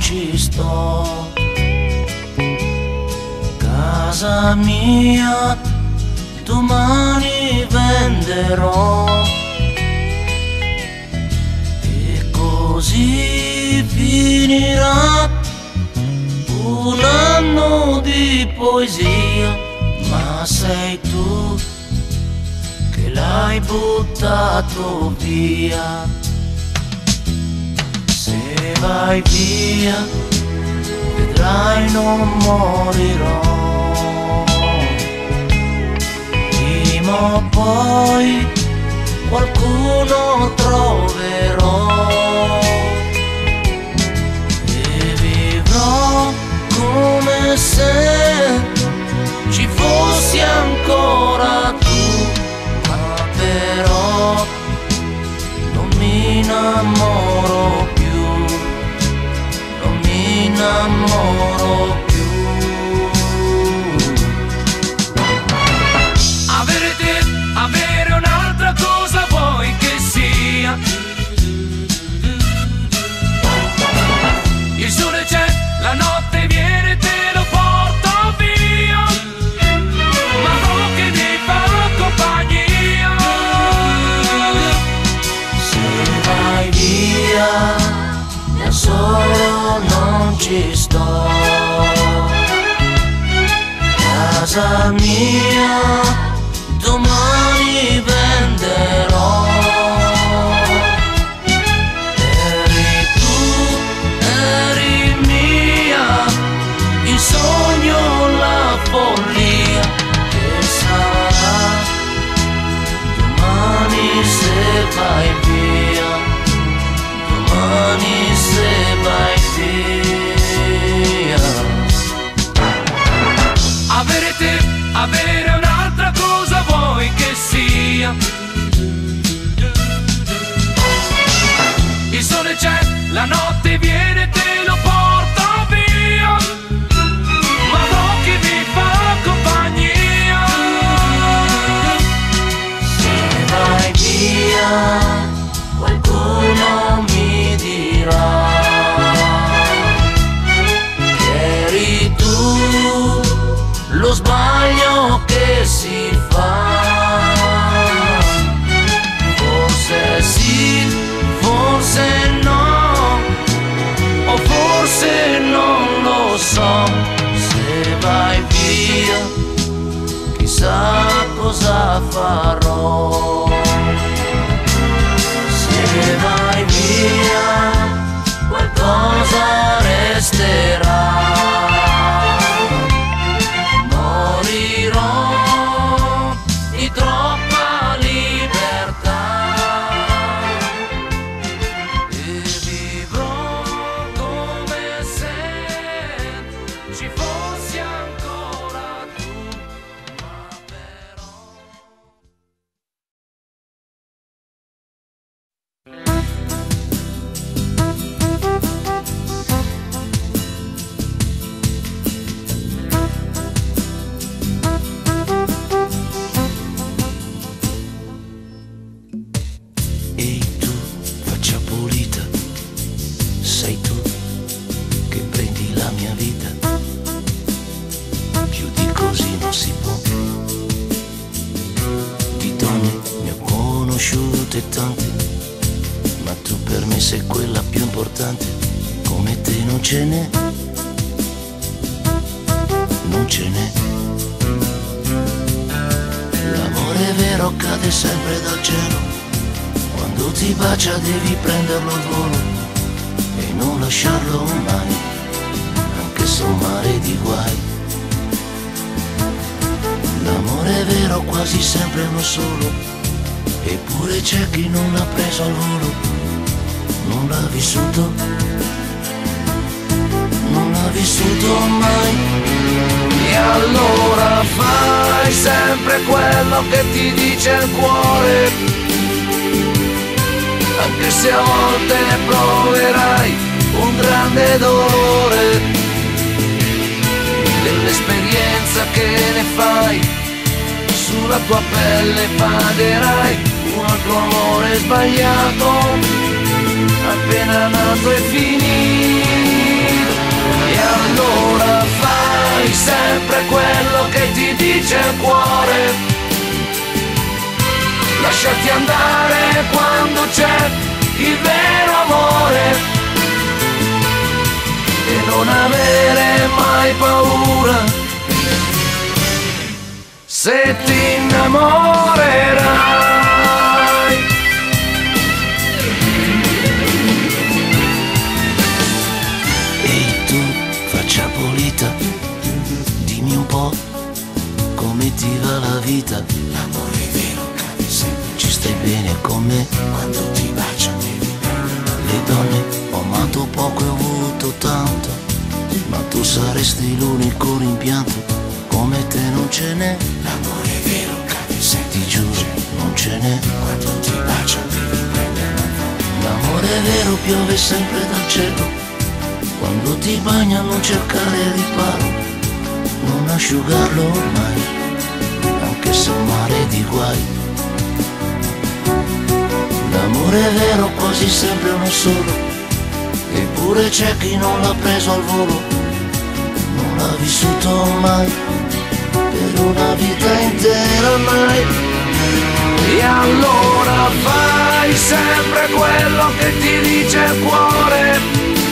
ci sto. Casa mia domani venderò e così finirà un anno di poesia, ma sei tu che l'hai buttato via. Se vai via vedrai non morirò. Prima o poi qualcuno troverò e vivrò come se ci fossi ancora tu, ma però non mi innamoro più, non mi innamoro più. Avere te, avere un'altra cosa vuoi che sia. Il sole c'è, la notte viene, te lo porto via, ma no che mi fa compagnia. Se vai via da solo non ci sto. Casa mia domani venderò. Eri tu, eri mia, il sogno, la follia che sarà domani se vai via, domani se vai via. Avere te, avere un'altra cosa vuoi che sia. Il sole c'è, la notte viene, te lo porto via, ma no che mi fa compagnia. Se vai via qualcuno mi dirà che eri tu lo sbaglio che si fa. Forse sì, forse no, o forse non lo so. Se vai via chissà cosa farò. Se vai via qualcosa resterà. Di troppa libertà e vivrò come se ci fossi ancora tu, ma però. Tante, ma tu per me sei quella più importante. Come te non ce n'è, non ce n'è. L'amore vero cade sempre dal cielo, quando ti bacia devi prenderlo al volo e non lasciarlo mai, anche se un mare di guai. L'amore vero quasi sempre è uno solo, eppure c'è chi non l'ha preso al volo, non l'ha vissuto, non l'ha vissuto mai. E allora fai sempre quello che ti dice il cuore, anche se a volte proverai un grande dolore, dell'esperienza che ne fai, sulla tua pelle pagherai un altro amore sbagliato, appena nato e finito. allora fai sempre quello che ti dice il cuore, lasciati andare quando c'è il vero amore e non avere mai paura se ti innamorerai. Dimmi un po' come ti va la vita. L'amore vero cade sempre. Ci stai bene con me quando ti bacio devi prendere. Le donne ho amato poco e ho voluto tanto, ma tu saresti l'unico rimpianto. Come te non ce n'è. L'amore vero cade sempre. Ti giuro non ce n'è. Quando ti bacio devi prendere. L'amore vero piove sempre dal cielo. Quando ti bagna non cercare riparo, non asciugarlo mai, anche se un mare di guai. L'amore vero quasi sempre uno solo, eppure c'è chi non l'ha preso al volo, non l'ha vissuto mai, per una vita intera mai. E allora fai sempre quello che ti dice il cuore,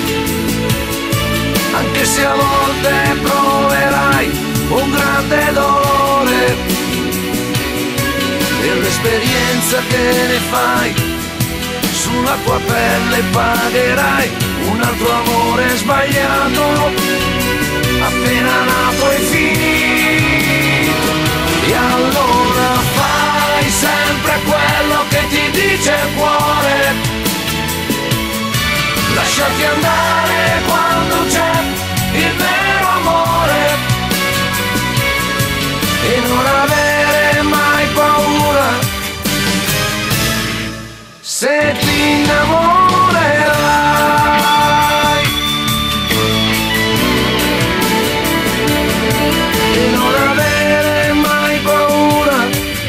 anche se a volte proverai un grande dolore, e l'esperienza che ne fai sulla tua pelle pagherai un altro amore sbagliato, appena nato e finito. E allora fai sempre quello che ti dice il cuore, lasciati andare quando c'è il vero amore e non avere mai paura se ti innamorerai, e non avere mai paura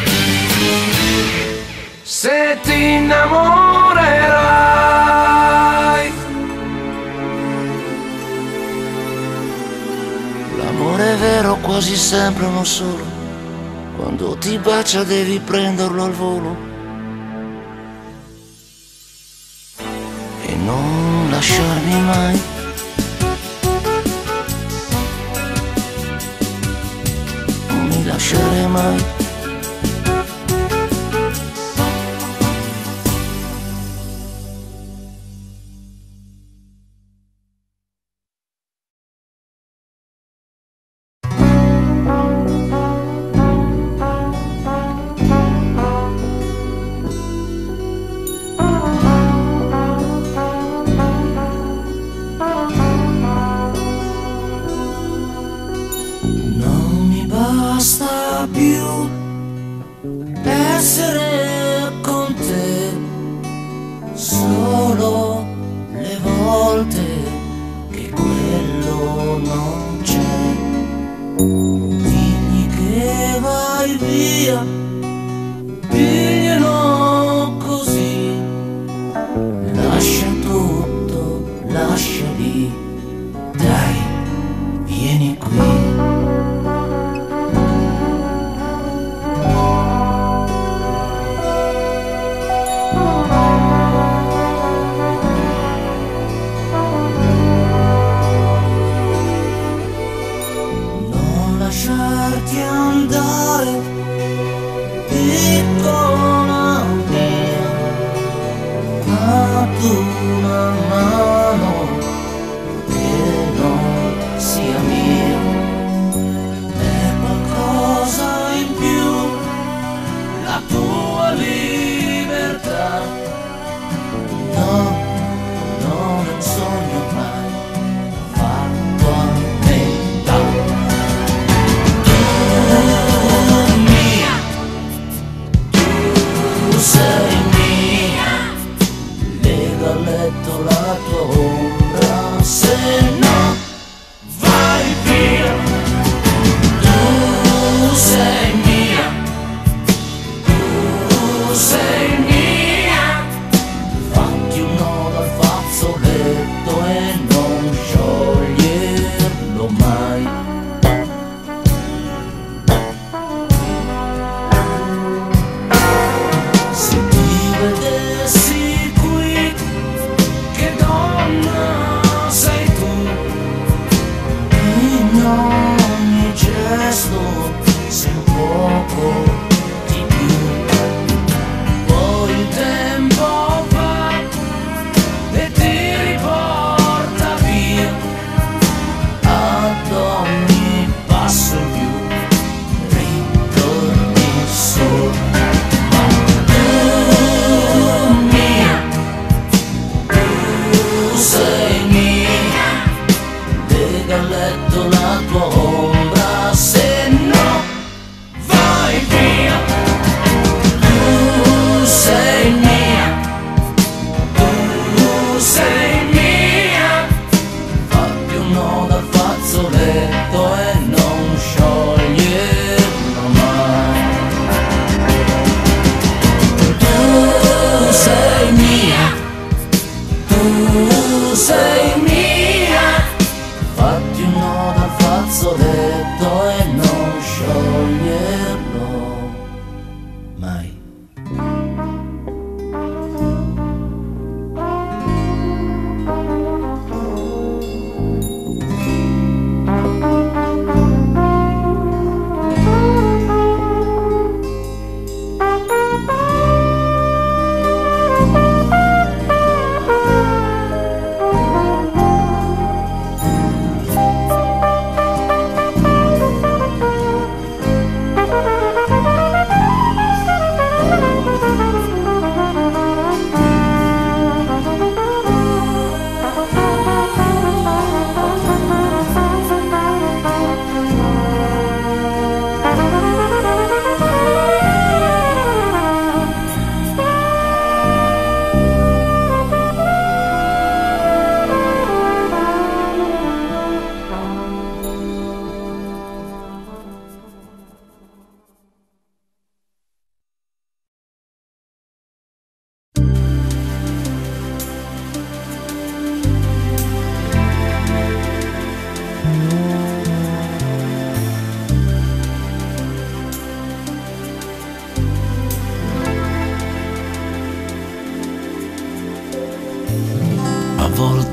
se ti innamorerai. L'amore vero quasi sempre uno solo, quando ti bacia devi prenderlo al volo e non lasciarmi mai. Non mi lasciare mai. Basta più essere con te solo le volte che quello non c'è. Digli che vai via, diglielo così, lascia tutto, lascia lì, dai, vieni qui. Lasciarti andare, piccola mia, ad una mano che non sia mia, è qualcosa in più, la tua libertà. No, non è un sogno mai fatto a metà. Sei mia, lega a letto la tua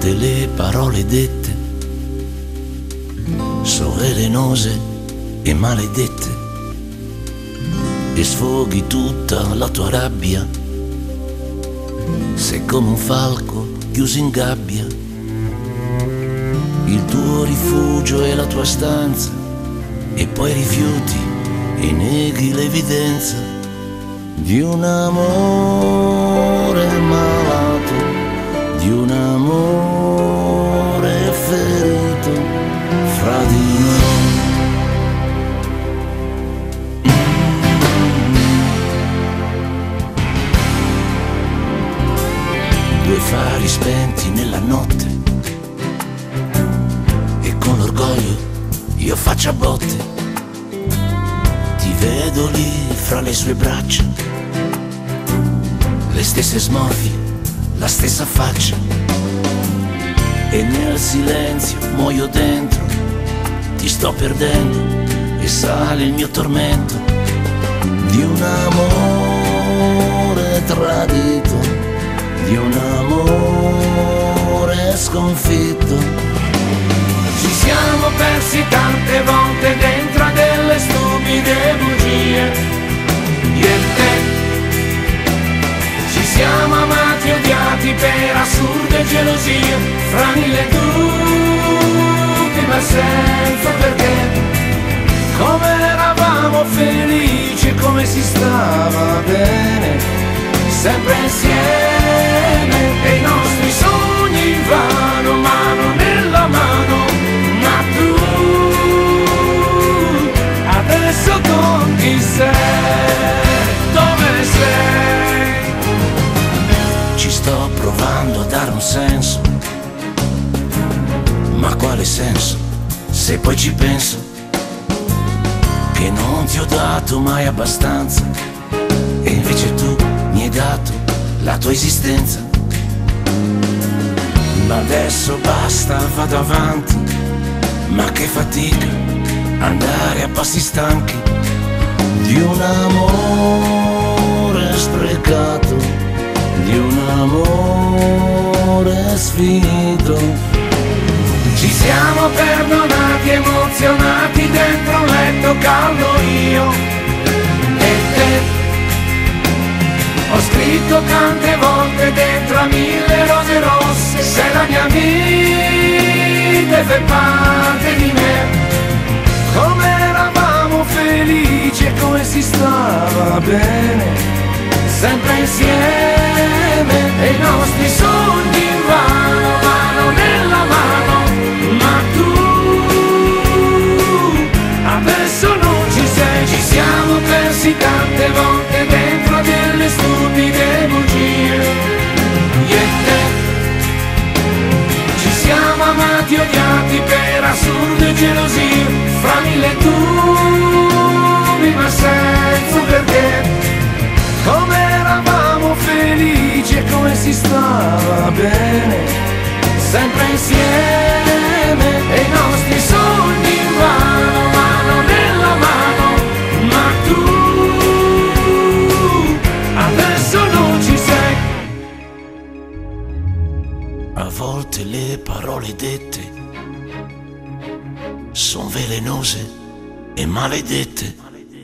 volte le parole dette sono velenose e maledette e sfoghi tutta la tua rabbia. Sei come un falco chiuso in gabbia, il tuo rifugio è la tua stanza e poi rifiuti e neghi l'evidenza di un amore malato, di un amore ferito fra di noi. Due fari spenti nella notte e con l'orgoglio io faccio a botte. Ti vedo lì fra le sue braccia, le stesse smorfie, la stessa faccia, e nel silenzio muoio dentro, ti sto perdendo e sale il mio tormento di un amore tradito, di un amore sconfitto. Ci siamo persi tante volte dentro a delle stupide bugie, io e te. Ci siamo amati e odiati per assurde gelosie, fra mille dubbi ma senza perché. Come eravamo felici, come si stava bene, sempre insieme, e i nostri sogni vanno mano nella mano. Ma tu adesso con chi sei? Dove sei? Ci sto provando a dare un senso, ma quale senso se poi ci penso che non ti ho dato mai abbastanza e invece tu mi hai dato la tua esistenza. Ma adesso basta, vado avanti, ma che fatica andare a passi stanchi di un amore sprecato, di un amore sfinito. Ci siamo perdonati, emozionati dentro un letto caldo io e te. Ho scritto tante volte dentro a mille rose rosse, sei la mia vita e fai parte di me. Come eravamo felici e come si stava bene, sempre insieme, e i nostri sogni vanno mano nella mano. Ma tu adesso non ci sei, ci siamo persi tante volte dentro a delle stupide bugie, io e te. Ci siamo amati e odiati per assurde gelosie, fra mille dubbi ma senza perché. Come eravamo felici e come si stava bene, sempre insieme, e i nostri sogni vanno mano nella mano. Ma tu adesso non ci sei. A volte le parole dette son velenose e maledette.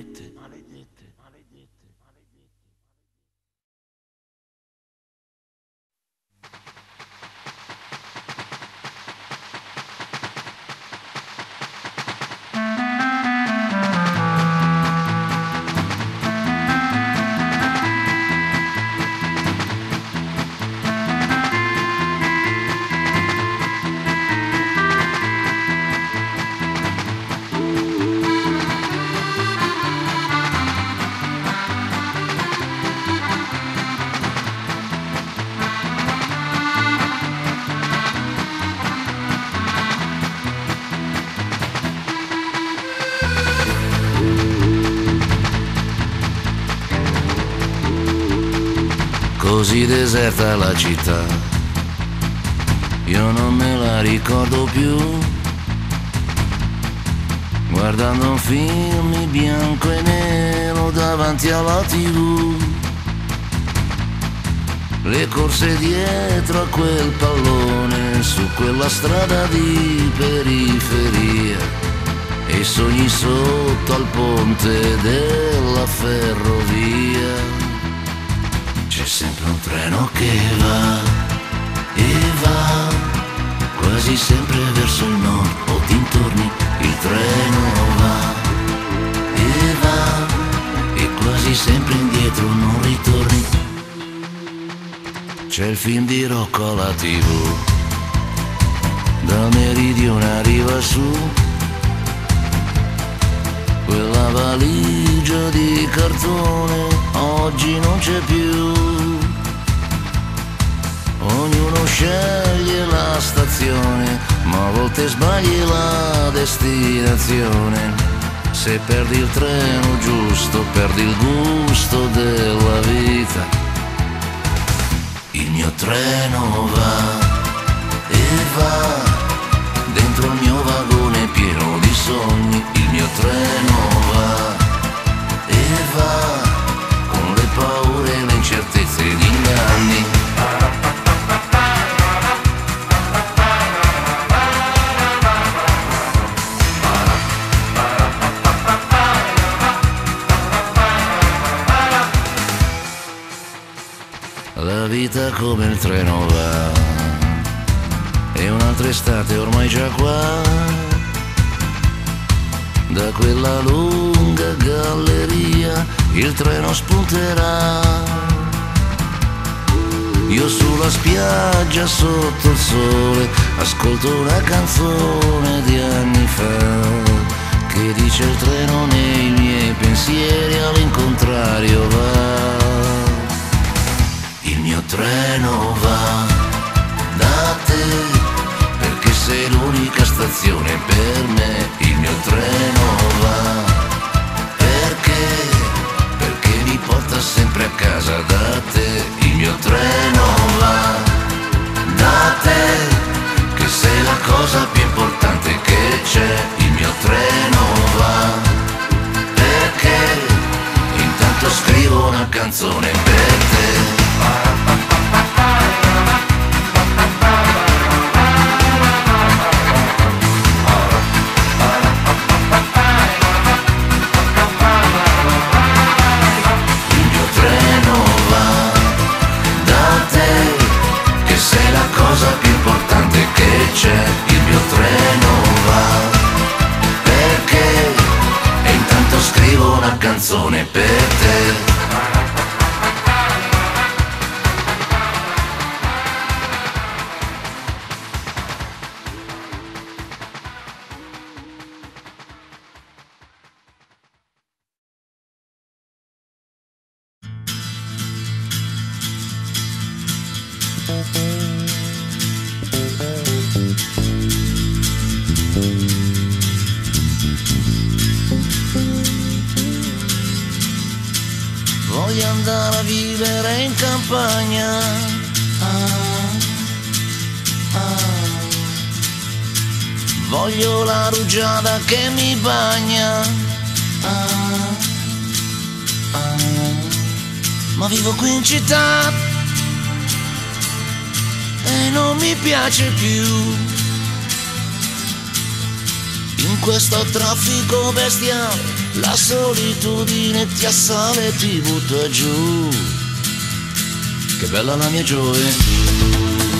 Così deserta la città, io non me la ricordo più, guardando un film in bianco e nero davanti alla tivù. le corse dietro a quel pallone su quella strada di periferia e i sogni sotto al ponte della ferrovia. C'è sempre un treno che va e va quasi sempre verso il nord o dintorni, il treno va e va e quasi sempre indietro non ritorni. C'è il film di Rocco alla tivù, dal meridione arriva su, quella valigia di cartone oggi non c'è più. Ognuno sceglie la stazione, ma a volte sbagli la destinazione. Se perdi il treno giusto, perdi il gusto della vita. Il mio treno va e va dentro il mio vagone pieno di sogni. Il mio treno va e va con le paure, le incertezze e gli inganni. La vita come il treno va e un'altra estate ormai già qua. Da quella lunga galleria il treno spunterà. Io sulla spiaggia sotto il sole ascolto una canzone di anni fa che dice il treno nei miei pensieri all'incontrario va. Il mio treno va da te, perché sei l'unica stazione per me. Il mio treno va perché, perché mi porta sempre a casa da te. Il mio treno va da te, che sei la cosa più importante che c'è. Il mio treno va perché intanto scrivo una canzone per te. Il mio treno va perché e intanto scrivo una canzone per te. Voglio andare a vivere in campagna, ah, ah. Voglio la rugiada che mi bagna, ah, ah. Ma vivo qui in città e non mi piace più. In questo traffico bestiale la solitudine ti assale e ti butta giù. Che bella la mia gioventù.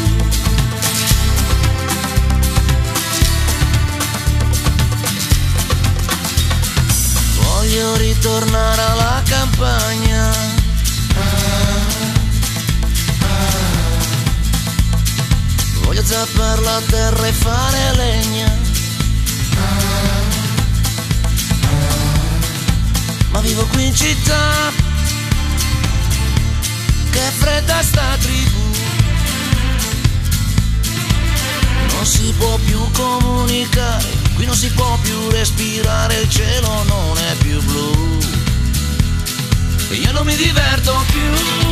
Voglio ritornare alla campagna, ah, ah. Voglio zappare la terra e fare legna, ah. Ma vivo qui in città, che fredda sta tribù. Non si può più comunicare, qui non si può più respirare, il cielo non è più blu e io non mi diverto più.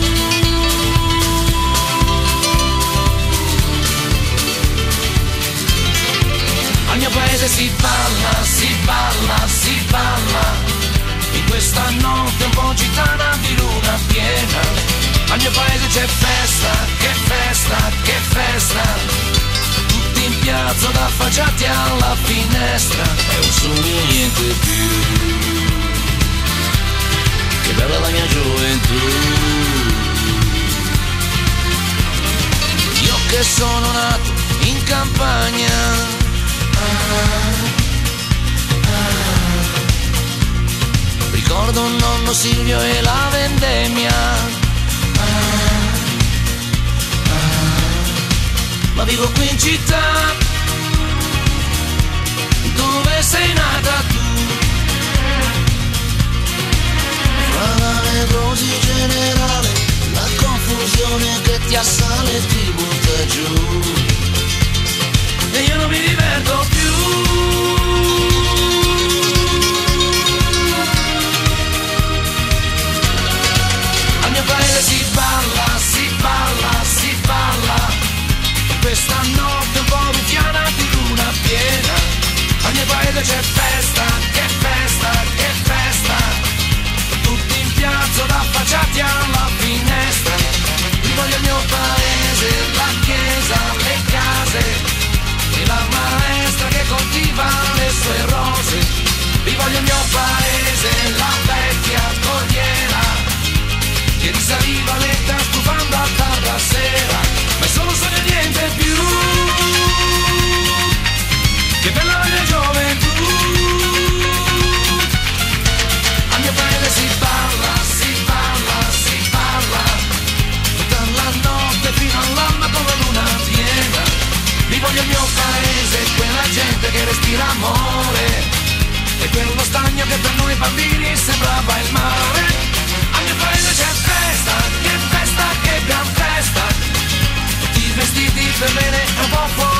Al mio paese si balla, si balla, si balla, in questa notte un po' gitana di luna piena. Al mio paese c'è festa, piazzo d'affacciati alla finestra, è un sogno niente più. Che bella la mia gioventù. Io che sono nato in campagna, ricordo nonno Silvio e la vendemmia. Ma vivo qui in città, dove sei nata tu. Fra la nevrosi generale, la confusione che ti assale e ti butta giù, e io non mi diverto più. Al mio paese si balla, si balla, si balla, questa notte un po' ruffiana di luna piena. Al mio paese c'è festa, che festa, che festa, tutti in piazza affacciati alla finestra. Voglio il mio paese, la chiesa, le case e la maestra che coltiva le sue rose. Vi voglio il mio paese, la vecchia corriera che risaliva l'età stufando a tarda sera. Ma è solo sogno e niente più. Che bella la mia gioventù. Al mio paese si parla, si parla, si parla tutta la notte fino all'alba con la luna piena. Vi voglio il mio paese, quella gente che respira amore, e quello stagno che per noi bambini sembrava il mare. Al mio paese c'è festa, che festa, che gran festa, tutti vestiti per bene e un po' fuori